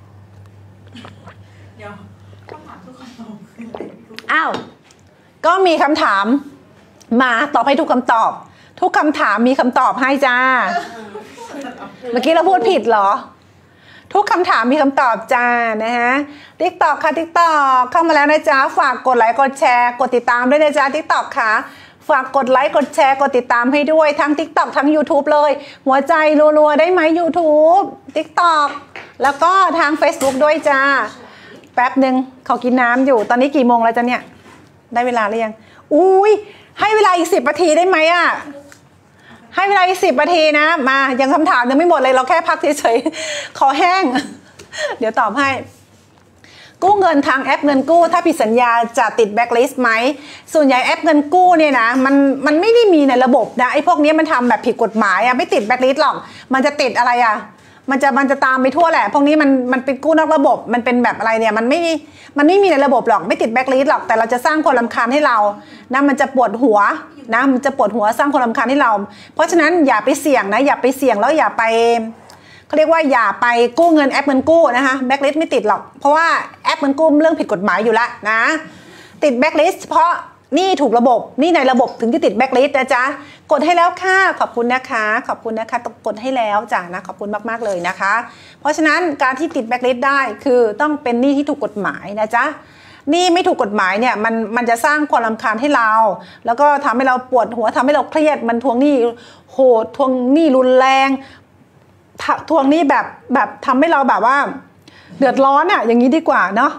เดี๋ยวคำถามทุกคำตอบอ้าวก็มีคำถามมาตอบให้ทุกคำตอบทุกคำถามมีคำตอบให้จ้าเมื่อกี้เราพูดผิดเหรอทุกคำถามมีคำตอบจ้านะฮะ TikTok ค่ะ TikTok เข้ามาแล้วนะจ๊ะฝากกดไลค์กดแชร์กดติดตามด้วยนะจ๊ะ TikTok ค่ะฝากกดไลค์กดแชร์กดติดตามให้ด้วยทั้ง TikTok ทั้ง YouTube เลยหัวใจรัวๆได้ไหม YouTube TikTok แล้วก็ทาง Facebook ด้วยจ้าแป๊บหนึ่งเขากินน้ำอยู่ตอนนี้กี่โมงแล้วจ๊ะเนี่ยได้เวลาหรือยังอุ้ยให้เวลาอีก10 นาทีได้ไหมอ่ะให้เวลาอีก10 นาทีนะมายังคำถามยังไม่หมดเลยเราแค่พักเฉยๆขอแห้งเดี๋ยวตอบให้กู้เงินทางแอปเงินกู้ถ้าผิดสัญญาจะติดแบ็คลิสต์ไหมส่วนใหญ่แอปเงินกู้เนี่ยนะมันไม่ได้มีในระบบนะไอ้พวกนี้มันทำแบบผิดกฎหมายอ่ะไม่ติดแบ็คลิสต์หรอกมันจะติดอะไรอ่ะมันจะตามไปทั่วแหละพวกนี้มันเป็นกู้นอกระบบมันเป็นแบบอะไรเนี่ยมันไม่มีในระบบหรอกไม่ติดแบ็คลิสต์หรอกแต่เราจะสร้างความรำคาญให้เรานะมันจะปวดหัวนะมันจะปวดหัวสร้างความรำคาญให้เราเพราะฉะนั้นอย่าไปเสี่ยงนะอย่าไปเสี่ยงแล้วอย่าไปเขาเรียกว่าอย่าไปกู้เงินแอปเงินกู้นะคะแบ็คลิสต์ไม่ติดหรอกเพราะว่าแอปเงินกู้เรื่องผิดกฎหมายอยู่แล้วนะติดแบ็คลิสต์เพราะนี่ถูกระบบนี่ในระบบถึงจะติดแบ็คลิสต์นะจ๊ะกดให้แล้วค่ะขอบคุณนะคะขอบคุณนะคะกดให้แล้วจ้ะนะขอบคุณมากๆเลยนะคะเพราะฉะนั้นการที่ติดแบ็คลิสต์ได้คือต้องเป็นหนี้ที่ถูกกฎหมายนะจ๊ะนี่ไม่ถูกกฎหมายเนี่ยมันจะสร้างความรำคาญให้เราแล้วก็ทำให้เราปวดหัวทำให้เราเครียดมันทวงหนี้โหดทวงหนี้รุนแรงทวงหนี้แบบทำให้เราแบบว่าเดือดร้อนอ่ะอย่างนี้ดีกว่าเนาะ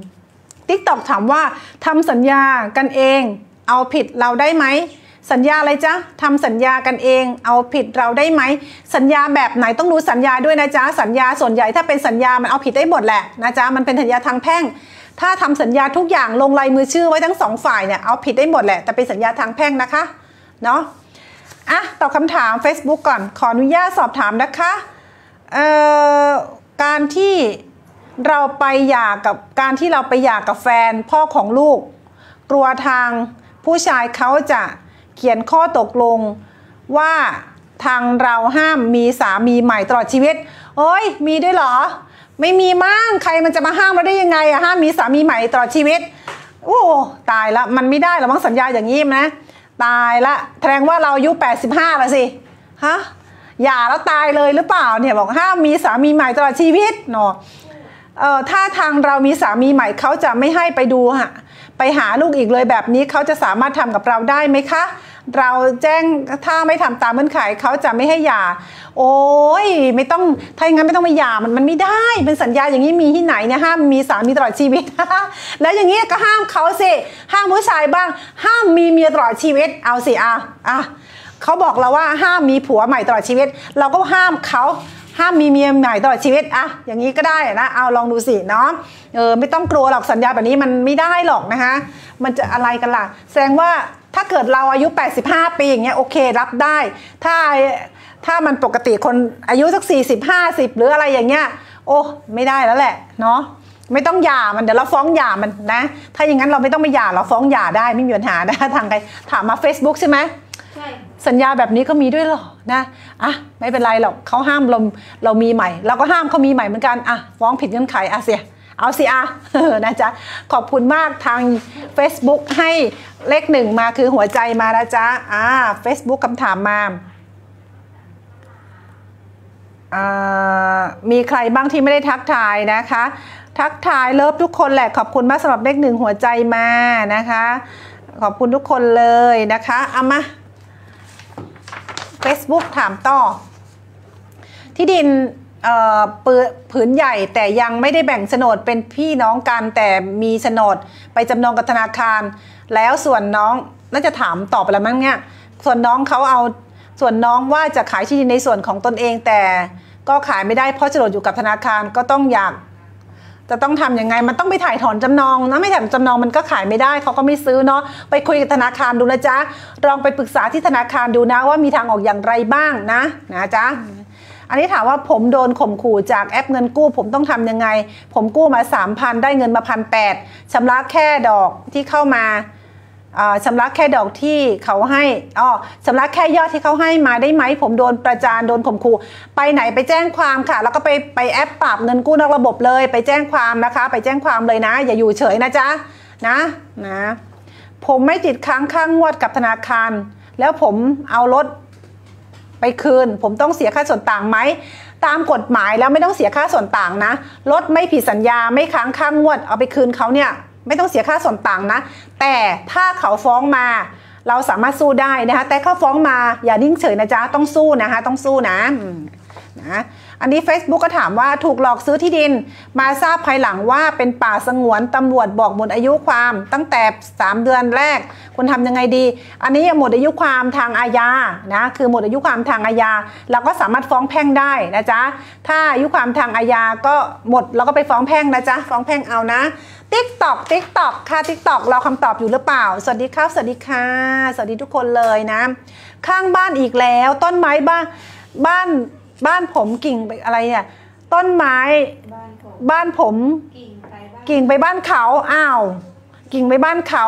TikTok ถามว่าทำสัญญากันเองเอาผิดเราได้ไหมสัญญาอะไรจ๊ะทำสัญญากันเองเอาผิดเราได้ไหมสัญญาแบบไหนต้องดูสัญญาด้วยนะจ๊ะสัญญาส่วนใหญ่ถ้าเป็นสัญญามันเอาผิดได้หมดแหละนะจ๊ะมันเป็นสัญญาทางแพ่งถ้าทำสัญญาทุกอย่างลงลายมือชื่อไว้ทั้ง2 ฝ่ายเนี่ยเอาผิดได้หมดแหละแต่เป็นสัญญาทางแพ่งนะคะเนาะตอบคำถาม Facebook ก่อนขออนุญาตสอบถามนะคะการที่เราไปหย่ากับแฟนพ่อของลูกกลัวทางผู้ชายเขาจะเขียนข้อตกลงว่าทางเราห้ามมีสามีใหม่ตลอดชีวิตเอ้ยมีด้วยเหรอไม่มีมั้งใครมันจะมาห้ามเราได้ยังไงอะห้ามมีสามีใหม่ตลอดชีวิตโอ้ตายละมันไม่ได้หรอมั้งสัญญาอย่างนี้นะตายละแสดงว่าเราอายุ85แล้วสิฮะหย่าแล้วตายเลยหรือเปล่าเนี่ยบอกห้ามมีสามีใหม่ตลอดชีวิตเนาะถ้าทางเรามีสามีใหม่เขาจะไม่ให้ไปดูไปหาลูกอีกเลยแบบนี้เขาจะสามารถทำกับเราได้ไหมคะเราแจ้งถ้าไม่ทำตามเงื่อนไขเขาจะไม่ให้หย่าโอ้ยไม่ต้องถ้าอย่างนั้นไม่ต้องไปหย่ามันไม่ได้เป็นสัญญาอย่างนี้มีที่ไหนเนี่ยห้ามมีสามีตลอดชีวิต แล้วอย่างนี้ก็ห้ามเขาสิห้ามผู้ชายบ้างห้ามมีเมียตลอดชีวิตเอาสิเขาบอกเราว่าห้ามมีผัวใหม่ตลอดชีวิตเราก็ห้ามเขาห้ามมีเมียใหม่ตลอดชีวิตอย่างนี้ก็ได้นะเอาลองดูสิเนาะไม่ต้องกลัวหรอกสัญญาแบบนี้มันไม่ได้หรอกนะคะมันจะอะไรกันล่ะแสดงว่าถ้าเกิดเราอายุ85 ปีอย่างเงี้ยโอเครับได้ถ้ามันปกติคนอายุสัก40-50หรืออะไรอย่างเงี้ยโอ้ไม่ได้แล้วแหละเนาะไม่ต้องหย่ามันเดี๋ยวเราฟ้องหย่ามันนะถ้าอย่างนั้นเราไม่ต้องไปหย่าเราฟ้องหย่าได้ไม่มีปัญหานะทางใครถามมา Facebook ใช่ไหมสัญญาแบบนี้ก็มีด้วยหรอนะไม่เป็นไรหรอกเขาห้ามเรามีใหม่เราก็ห้ามเขามีใหม่เหมือนกันฟ้องผิดเงื่อนไขเสียเอาสินะจ๊ะขอบคุณมากทาง Facebook ให้เลข1มาคือหัวใจมานะจ๊ะFacebook คำถามมามีใครบ้างที่ไม่ได้ทักทายนะคะทักทายเลิฟทุกคนแหละขอบคุณมากสำหรับเลข1หัวใจมานะคะขอบคุณทุกคนเลยนะคะเอามา Facebook ถามต่อที่ดินผืนใหญ่แต่ยังไม่ได้แบ่งโฉนดเป็นพี่น้องกันแต่มีโฉนดไปจำนองกับธนาคารแล้วส่วนน้องน่าจะถามตอบไปแล้วมั้งเนี่ยส่วนน้องเขาเอาส่วนน้องว่าจะขายที่ดินในส่วนของตนเองแต่ก็ขายไม่ได้เพราะโฉนดอยู่กับธนาคารก็ต้องจะต้องทำยังไงมันต้องไปถ่ายถอนจำนองนะไม่ถ่ายจำนองมันก็ขายไม่ได้เขาก็ไม่ซื้อเนาะไปคุยกับธนาคารดูนะจ๊ะลองไปปรึกษาที่ธนาคารดูนะว่ามีทางออกอย่างไรบ้างนะจ๊ะอันนี้ถามว่าผมโดนข่มขู่จากแอปเงินกู้ผมต้องทำยังไงผมกู้มา 3,000 ได้เงินมา 1,800 ชำระแค่ดอกที่เข้ามาชำระแค่ดอกที่เขาให้ชำระแค่ยอดที่เขาให้มาได้ไหมผมโดนประจานโดนข่มขู่ไปไหนไปแจ้งความค่ะแล้วก็ไปแอปปราบเงินกู้นอกระบบเลยไปแจ้งความนะคะไปแจ้งความเลยนะอย่าอยู่เฉยนะจ๊ะนะผมไม่ติดค้างค่างวดกับธนาคารแล้วผมเอารถไปคืนผมต้องเสียค่าส่วนต่างไหมตามกฎหมายแล้วไม่ต้องเสียค่าส่วนต่างนะรถไม่ผิดสัญญาไม่ค้างค่างวดเอาไปคืนเขาเนี่ยไม่ต้องเสียค่าส่วนต่างนะแต่ถ้าเขาฟ้องมาเราสามารถสู้ได้นะคะแต่เขาฟ้องมาอย่านิ่งเฉยนะจ๊ะต้องสู้นะคะต้องสู้นะอันนี้ Facebook ก็ถามว่าถูกหลอกซื้อที่ดินมาทราบภายหลังว่าเป็นป่าสงวนตำรวจบอกหมดอายุความตั้งแต่3 เดือนแรกคุณทำยังไงดีอันนี้หมดอายุความทางอาญานะคือหมดอายุความทางอาญาเราก็สามารถฟ้องแพ่งได้นะจ๊ะถ้าอายุความทางอาญาก็หมดเราก็ไปฟ้องแพ่งนะจ๊ะฟ้องแพ่งเอานะTikTok ค่ะ TikTok เราคำตอบอยู่หรือเปล่าสวัสดีครับสวัสดีค่ะสวัสดีทุกคนเลยนะข้างบ้านอีกแล้วต้นไม้บ้านผมกิ่งไปอะไรเนี่ยต้นไม้บ้านผมกิ่งไปบ้านเขาอ้าวกิ่งไปบ้านเขา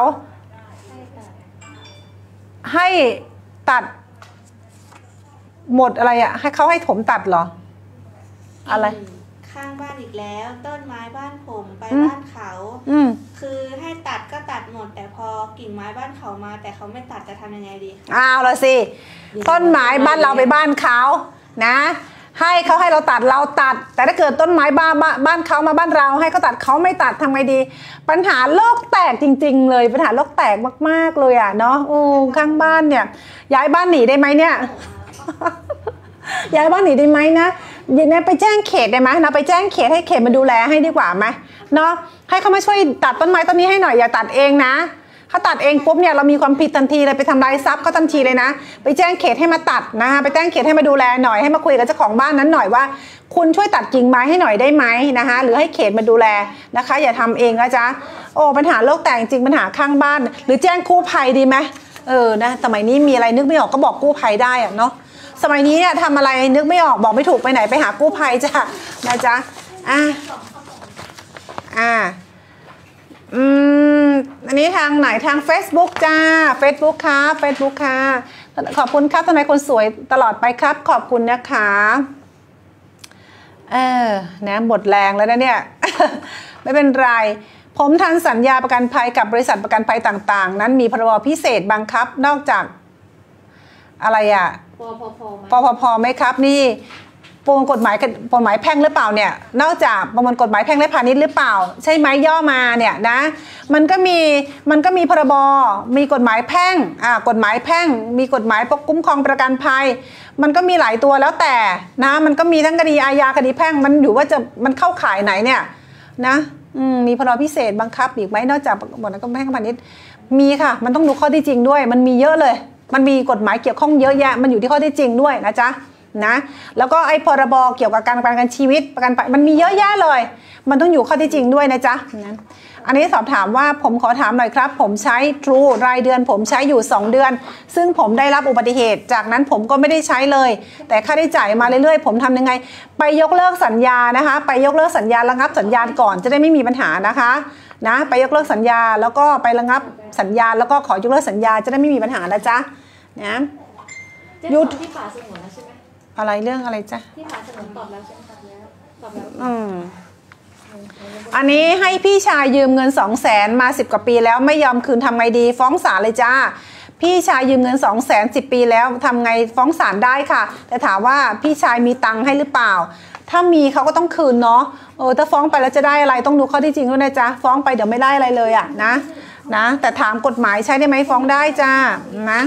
ให้ตัดหมดอะไรอ่ะให้เขาให้ผมตัดเหรออะไรข้างบ้านอีกแล้วต้นไม้บ้านผมไปบ้านเขาคือให้ตัดก็ตัดหมดแต่พอกิ่งไม้บ้านเขามาแต่เขาไม่ตัดจะทำยังไงดีอ้าวละสิต้นไม้บ้านเราไปบ้านเขานะให้เขาให้เราตัดแต่ถ้าเกิดต้นไม้บ้านเขามาบ้านเราให้เขาตัดเขาไม่ตัดทำไงดีปัญหาโลกแตกจริงๆเลยปัญหาโลกแตกมากๆเลยอ่ะเนาะโอ้ข้างบ้านเนี่ยย้ายบ้านหนีได้ไหมเนี่ย ย้ายบ้านหนีได้ไหมนะอย่างนี้ไปแจ้งเขตได้ไหมนะไปแจ้งเขตให้เขตมาดูแลให้ดีกว่าไหมเนาะให้เขามาช่วยตัดต้นไม้ต้นนี้ให้หน่อยอย่าตัดเองนะเขาตัดเองปุ๊บเนี่ยเรามีความผิดทันทีเลยไปทำลายทรัพย์เขาทันทีเลยนะไปแจ้งเขตให้มาตัดนะไปแจ้งเขตให้มาดูแลหน่อยให้มาคุยกับเจ้าของบ้านนั้นหน่อยว่าคุณช่วยตัดกิ่งไม้ให้หน่อยได้ไหมนะคะหรือให้เขตมาดูแลนะคะอย่าทำเองนะจ๊ะโอ้ปัญหาโลกแตกจริงปัญหาข้างบ้านหรือแจ้งกู้ภัยดีไหมนะสมัยนี้มีอะไรนึกไม่ออกก็บอกกู้ภัยได้อะเนาะสมัยนี้เนี่ยทำอะไรนึกไม่ออกบอกไม่ถูกไปไหนไปหากู้ภัยจ้ะนะจ๊ะอันนี้ทางไหนทาง Facebook จ้า Facebook ค่ะ Facebook ค่ะขอบคุณครับทนายคนสวยตลอดไปครับขอบคุณนะคะนะหมดแรงแล้วนะเนี่ย ไม่เป็นไรผมทำสัญญาประกันภัยกับบริษัทประกันภัยต่างๆนั้นมีพรบพิเศษบังคับนอกจากอะไรอ่ะปพไหมครับนี่ประมวลกฎหมายแพ่งหรือเปล่าเนี่ยนอกจากประมวลกฎหมายแพ่งและพาณิชย์หรือเปล่าใช่ไหมย่อมาเนี่ยนะมันก็มีพรบมีกฎหมายแพ่งกฎหมายแพ่งมีกฎหมายคุ้มครองประกันภัยมันก็มีหลายตัวแล้วแต่นะมันก็มีทั้งคดีอาญาคดีแพ่งมันอยู่ว่าจะมันเข้าข่ายไหนเนี่ยนะมีพรบพิเศษบังคับอีกไหมนอกจากกฎหมายแพ่งพาณิชย์มีค่ะมันต้องดูข้อที่จริงด้วยมันมีเยอะเลยมันมีกฎหมายเกี่ยวข้องเยอะแยะมันอยู่ที่ข้อที่จริงด้วยนะจ๊ะนะแล้วก็ไอ้พรบเกี่ยวกับการประกันชีวิตประกันภัยมันมีเยอะแยะเลยมันต้องอยู่ข้อที่จริงด้วยนะจ๊ะนั้นอันนี้สอบถามว่าผมขอถามหน่อยครับผมใช้ True รายเดือนผมใช้อยู่2เดือนซึ่งผมได้รับอุบัติเหตุจากนั้นผมก็ไม่ได้ใช้เลยแต่ค่าใช้จ่ายมาเรื่อยๆผมทำยังไงไปยกเลิกสัญญานะคะไปยกเลิกสัญญาระงับสัญญาก่อนจะได้ไม่มีปัญหานะคะนะไปยกเลิกสัญญาแล้วก็ไประงับสัญญาแล้วก็ขอยกเลิกสัญญาจะได้ไม่มีปัญหานะจ๊ะนะยุดที่ป่าสงวนแล้วใช่ไหมอะไรเรื่องอะไรจ๊ะที่ป่าสงวนตอบแล้วใช่ไหมตอบแล้วอันนี้ให้พี่ชายยืมเงิน200,000มา10 กว่าปีแล้วไม่ยอมคืนทำไงดีฟ้องศาลเลยจ้าพี่ชายยืมเงิน200,000 10 ปีแล้วทำไงฟ้องศาลได้ค่ะแต่ถามว่าพี่ชายมีตังค์ให้หรือเปล่าถ้ามีเขาก็ต้องคืนเนาะถ้าฟ้องไปแล้วจะได้อะไรต้องดูข้อที่จริงด้วยนะจ๊ะฟ้องไปเดี๋ยวไม่ได้อะไรเลยอะนะแต่ถามกฎหมายใช้ได้ไหมฟ้องได้จ้านะ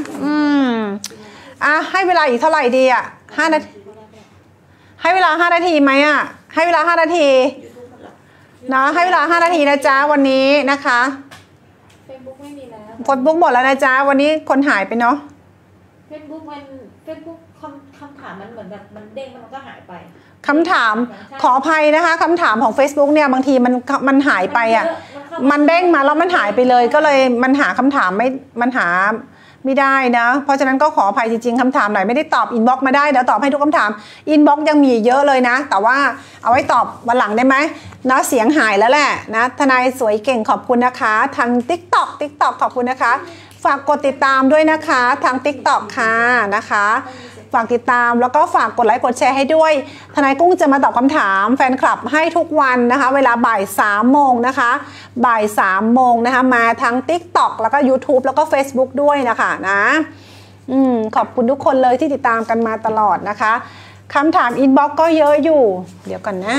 ให้เวลาอีกเท่าไหร่ดีอะ5 นาทีให้เวลา5 นาทีไหมอะให้เวลา5 นาทีนะให้เวลา5 นาทีนะจ๊ะวันนี้นะคะ Facebook ไม่มีแล้ว Facebook หมดแล้วนะจ๊ะวันนี้คนหายไปเนาะ Facebook คำถามมันเหมือนแบบมันเด้งมันก็หายไปคำถามขออภัยนะคะคำถามของ Facebook เนี่ยบางทีมันหายไปอ่ะมันเด้งมาแล้วมันหายไปเลยก็เลยมันหาคำถามมันหาไม่ได้นะเพราะฉะนั้นก็ขออภัยจริงๆคำถามไหนไม่ได้ตอบอินบ็อกซ์มาได้เดี๋ยวตอบให้ทุกคำถามอินบ็อกซ์ยังมีเยอะเลยนะแต่ว่าเอาไว้ตอบวันหลังได้ไหมนะเสียงหายแล้วแหละนะทนายสวยเก่งขอบคุณนะคะทาง TikTok ขอบคุณนะคะฝากกดติดตามด้วยนะคะทาง TikTok ค่ะนะคะฝากติดตามแล้วก็ฝากกดไลค์กดแชร์ให้ด้วยทนายกุ้งจะมาตอบคำถามแฟนคลับให้ทุกวันนะคะเวลาบ่าย3 โมงนะคะบ่าย3 โมงนะคะมาทั้ง TikTok แล้วก็ YouTube แล้วก็ Facebook ด้วยนะคะนะขอบคุณทุกคนเลยที่ติดตามกันมาตลอดนะคะคำถามอินบ็อกซ์ก็เยอะอยู่เดี๋ยวก่อนนะ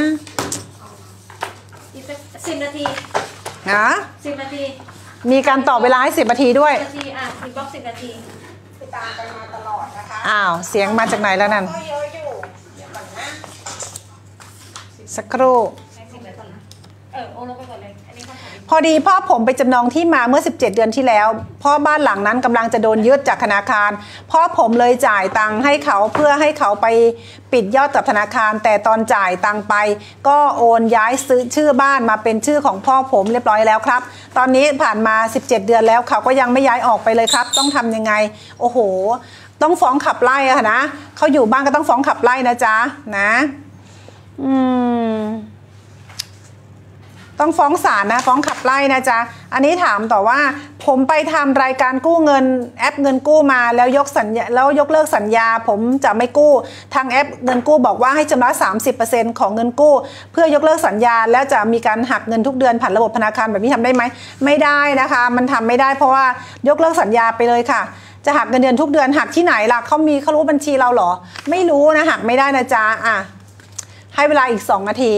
อีก10 นาที10 นาทีมีการตอบเวลาให้10 นาทีด้วย 10 นาทีอินบ็อกซ์10 นาทีติดตามกันมาตลอดนะคะเสียงมาจากไหนแล้วนั่นสักครู่พอดีพ่อผมไปจำนองที่มาเมื่อ17 เดือนที่แล้วพ่อบ้านหลังนั้นกำลังจะโดนยึดจากธนาคารพ่อผมเลยจ่ายตังค์ให้เขาเพื่อให้เขาไปปิดยอดกับธนาคารแต่ตอนจ่ายตังค์ไปก็โอนย้ายซื้อชื่อบ้านมาเป็นชื่อของพ่อผมเรียบร้อยแล้วครับตอนนี้ผ่านมา17 เดือนแล้วเขาก็ยังไม่ย้ายออกไปเลยครับต้องทำยังไงโอ้โหต้องฟ้องขับไล่อะนะเขาอยู่บ้านก็ต้องฟ้องขับไล่นะจ๊ะนะต้องฟ้องศาลนะฟ้องขับไล่นะจ๊ะอันนี้ถามต่อว่าผมไปทำรายการกู้เงินแอปเงินกู้มาแล้วยกเลิกสัญญาผมจะไม่กู้ทางแอปเงินกู้บอกว่าให้ชำระ 30% ของเงินกู้เพื่อยกเลิกสัญญาแล้วจะมีการหักเงินทุกเดือนผ่านระบบธนาคารแบบนี้ทำได้ไหมไม่ได้นะคะมันทำไม่ได้เพราะว่ายกเลิกสัญญาไปเลยค่ะจะหักเงินเดือนทุกเดือนหักที่ไหนล่ะเขารู้บัญชีเราเหรอไม่รู้นะหักไม่ได้นะจ๊ะให้เวลาอีก2 นาที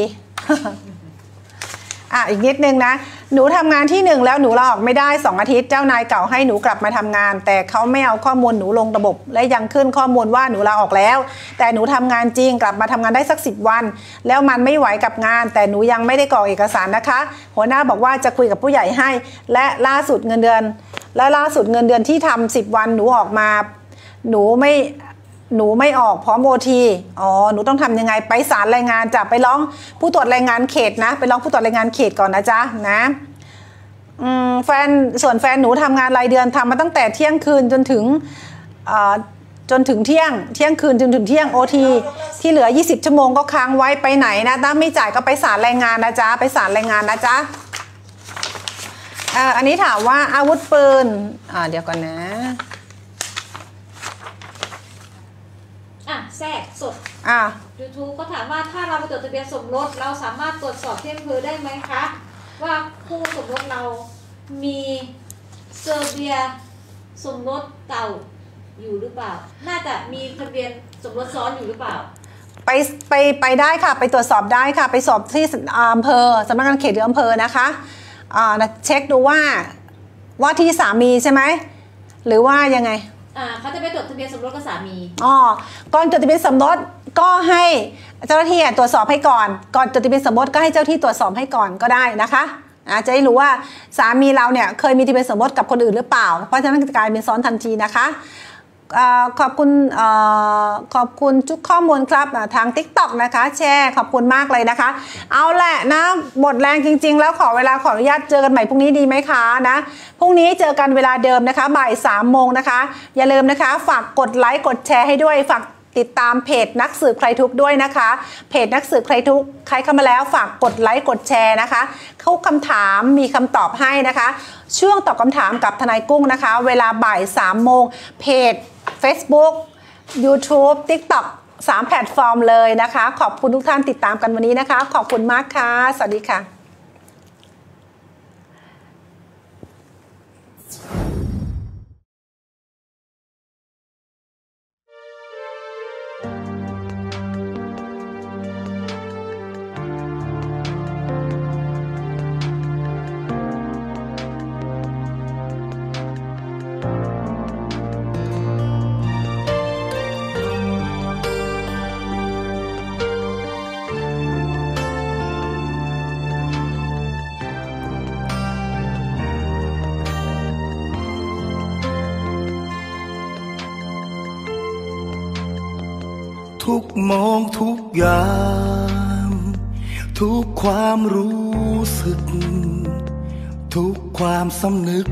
อีกนิดนึงนะหนูทำงานที่1แล้วหนูลาออกไม่ได้2 อาทิตย์เจ้านายเก่าให้หนูกลับมาทำงานแต่เขาไม่เอาข้อมูลหนูลงระบบและยังขึ้นข้อมูลว่าหนูลาออกแล้วแต่หนูทำงานจริงกลับมาทำงานได้สัก10 วันแล้วมันไม่ไหวกับงานแต่หนูยังไม่ได้กรอกเอกสารนะคะหัวหน้าบอกว่าจะคุยกับผู้ใหญ่ให้และล่าสุดเงินเดือนที่ทำ10 วันหนูออกมาหนูไม่ออกพร้อมOTหนูต้องทำยังไงไปศาลแรงงานจะไปร้องผู้ตรวจแรงงานเขตนะไปร้องผู้ตรวจแรงงานเขตก่อนนะจ๊ะนะส่วนแฟนหนูทำงานรายเดือนทำมาตั้งแต่เที่ยงคืนจนถึงเที่ยงคืนจนถึงเที่ยงOTที่เหลือ20 ชั่วโมงก็ค้างไว้ไปไหนนะถ้าไม่จ่ายก็ไปศาลแรงงานนะจ๊ะไปศาลแรงงานนะจ๊ะอันนี้ถามว่าอาวุธปืนเดี๋ยวก่อนนะแทรกสดYouTube ก็ถามว่าถ้าเราไปจดทะเบียนสมรสเราสามารถตรวจสอบที่อำเภอได้ไหมคะว่าคู่สมรสเรามีเซอร์เบียสมรสเก่าอยู่หรือเปล่าน่าจะมีทะเบียนสมรสซ้อนอยู่หรือเปล่าไปได้ค่ะไปตรวจสอบได้ค่ะไปสอบที่อำเภอสำนักงานเขตหรืออำเภอนะคะเช็คดูว่าที่สามีใช่ไหมหรือว่ายังไงเขาจะไปจดทะเบียนสมรสกับสามีก่อนจดทะเบียนสมรสก็ให้เจ้าหน้าที่ตรวจสอบให้ก่อนจดทะเบียนสมรสก็ให้เจ้าที่ตรวจสอบให้ก่อนก็ได้นะคะจะได้รู้ว่าสามีเราเนี่ยเคยมีทะเบียนสมรสกับคนอื่นหรือเปล่าเพราะฉะนั้นจะกลายเป็นซ้อนทันทีนะคะขอบคุณทุกข้อมูลครับทาง TikTok นะคะแชร์ขอบคุณมากเลยนะคะเอาแหละนะหมดแรงจริงๆแล้วขออนุญาตเจอกันใหม่พรุ่งนี้ดีไหมคะนะพรุ่งนี้เจอกันเวลาเดิมนะคะบ่าย3 โมงนะคะอย่าลืมนะคะฝากกดไลค์กดแชร์ให้ด้วยฝากติดตามเพจนักสืบใครทุกด้วยนะคะเพจนักสืบใครทุกใครเข้ามาแล้วฝากกดไลค์กดแชร์นะคะเข้าคำถามมีคำตอบให้นะคะช่วงตอบคำถามกับทนายกุ้งนะคะเวลาบ่าย3 โมงเพจFacebook YouTube TikTok 3 แพลตฟอร์มเลยนะคะขอบคุณทุกท่านติดตามกันวันนี้นะคะขอบคุณมากค่ะสวัสดีค่ะทุกมองทุกอย่างทุกความรู้สึกทุกความสำนึก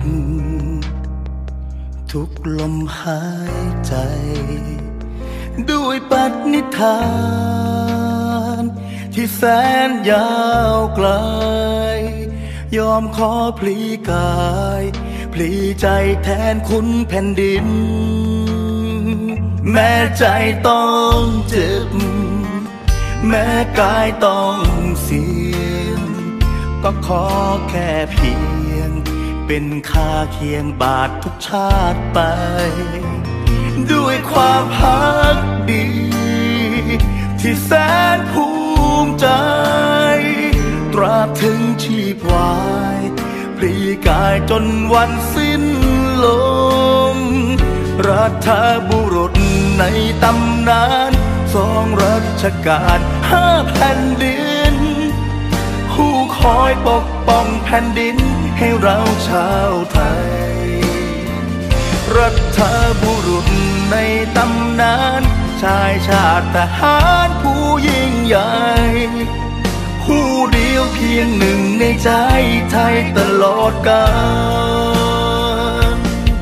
ทุกลมหายใจด้วยปณิธานที่แสนยาวไกลยอมขอพลีกายพลีใจแทนคุณแผ่นดินแม้ใจต้องเจ็บแม้กายต้องเสี่ยงก็ขอแค่เพียงเป็นค่าเคียงบาททุกชาติไปด้วยความพักดีที่แสนภูมิใจตราบถึงชีพวายพลีกายจนวันสิ้นลมรัฐบุรุษในตำนานสองรัชกาล5 แผ่นดินผู้คอยปกป้องแผ่นดินให้เราชาวไทยรัฐบุรุษในตำนานชายชาติทหารผู้ยิ่งใหญ่ผู้เดียวเพียงหนึ่งในใจไทยตลอดกาล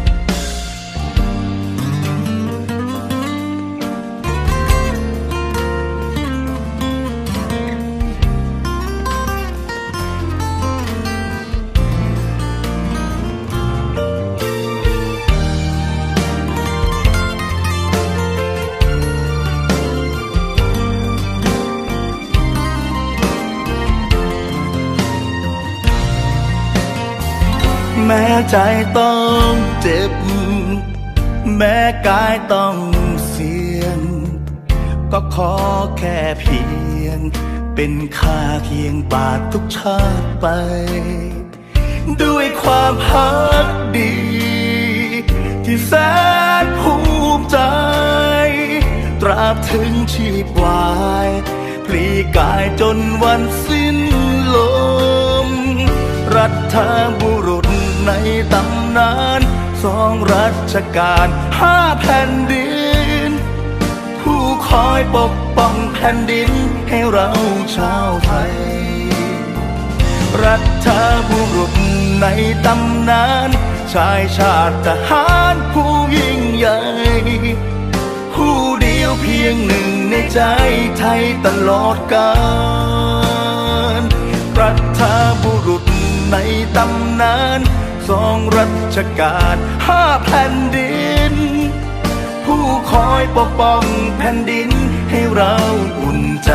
แม้ใจต้องเจ็บแม้กายต้องเสี่ยงก็ขอแค่เพียงเป็นค่าเคียงบาททุกชาติไปด้วยความพักดีที่แสนภูมิใจตราบถึงชีพวายพลีกายจนวันสิ้นลมรัฐบุรุษในตำนานสองรัชกาล5 แผ่นดินผู้คอยปกป้องแผ่นดินให้เราชาวไทยรัฐบุรุษในตำนานชายชาติทหารผู้ยิ่งใหญ่ผู้เดียวเพียงหนึ่งในใจไทยตลอดกาลรัฐบุรุษในตำนานสองรัชกาล5 แผ่นดินผู้คอยปกป้องแผ่นดินให้เราอุ่นใจ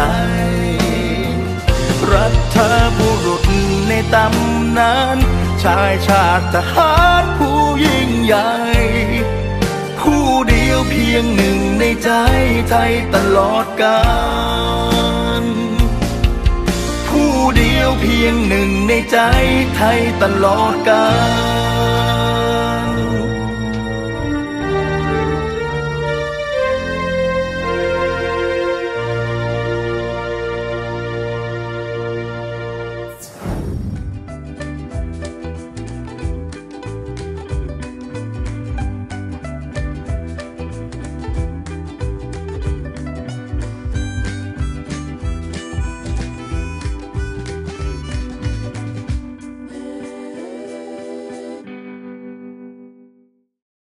รัฐบุรุษในตำนานชายชาติทหารผู้ยิ่งใหญ่ผู้เดียวเพียงหนึ่งในใจไทยตลอดกาลผู้เดียวเพียงหนึ่งในใจไทยตลอดกาล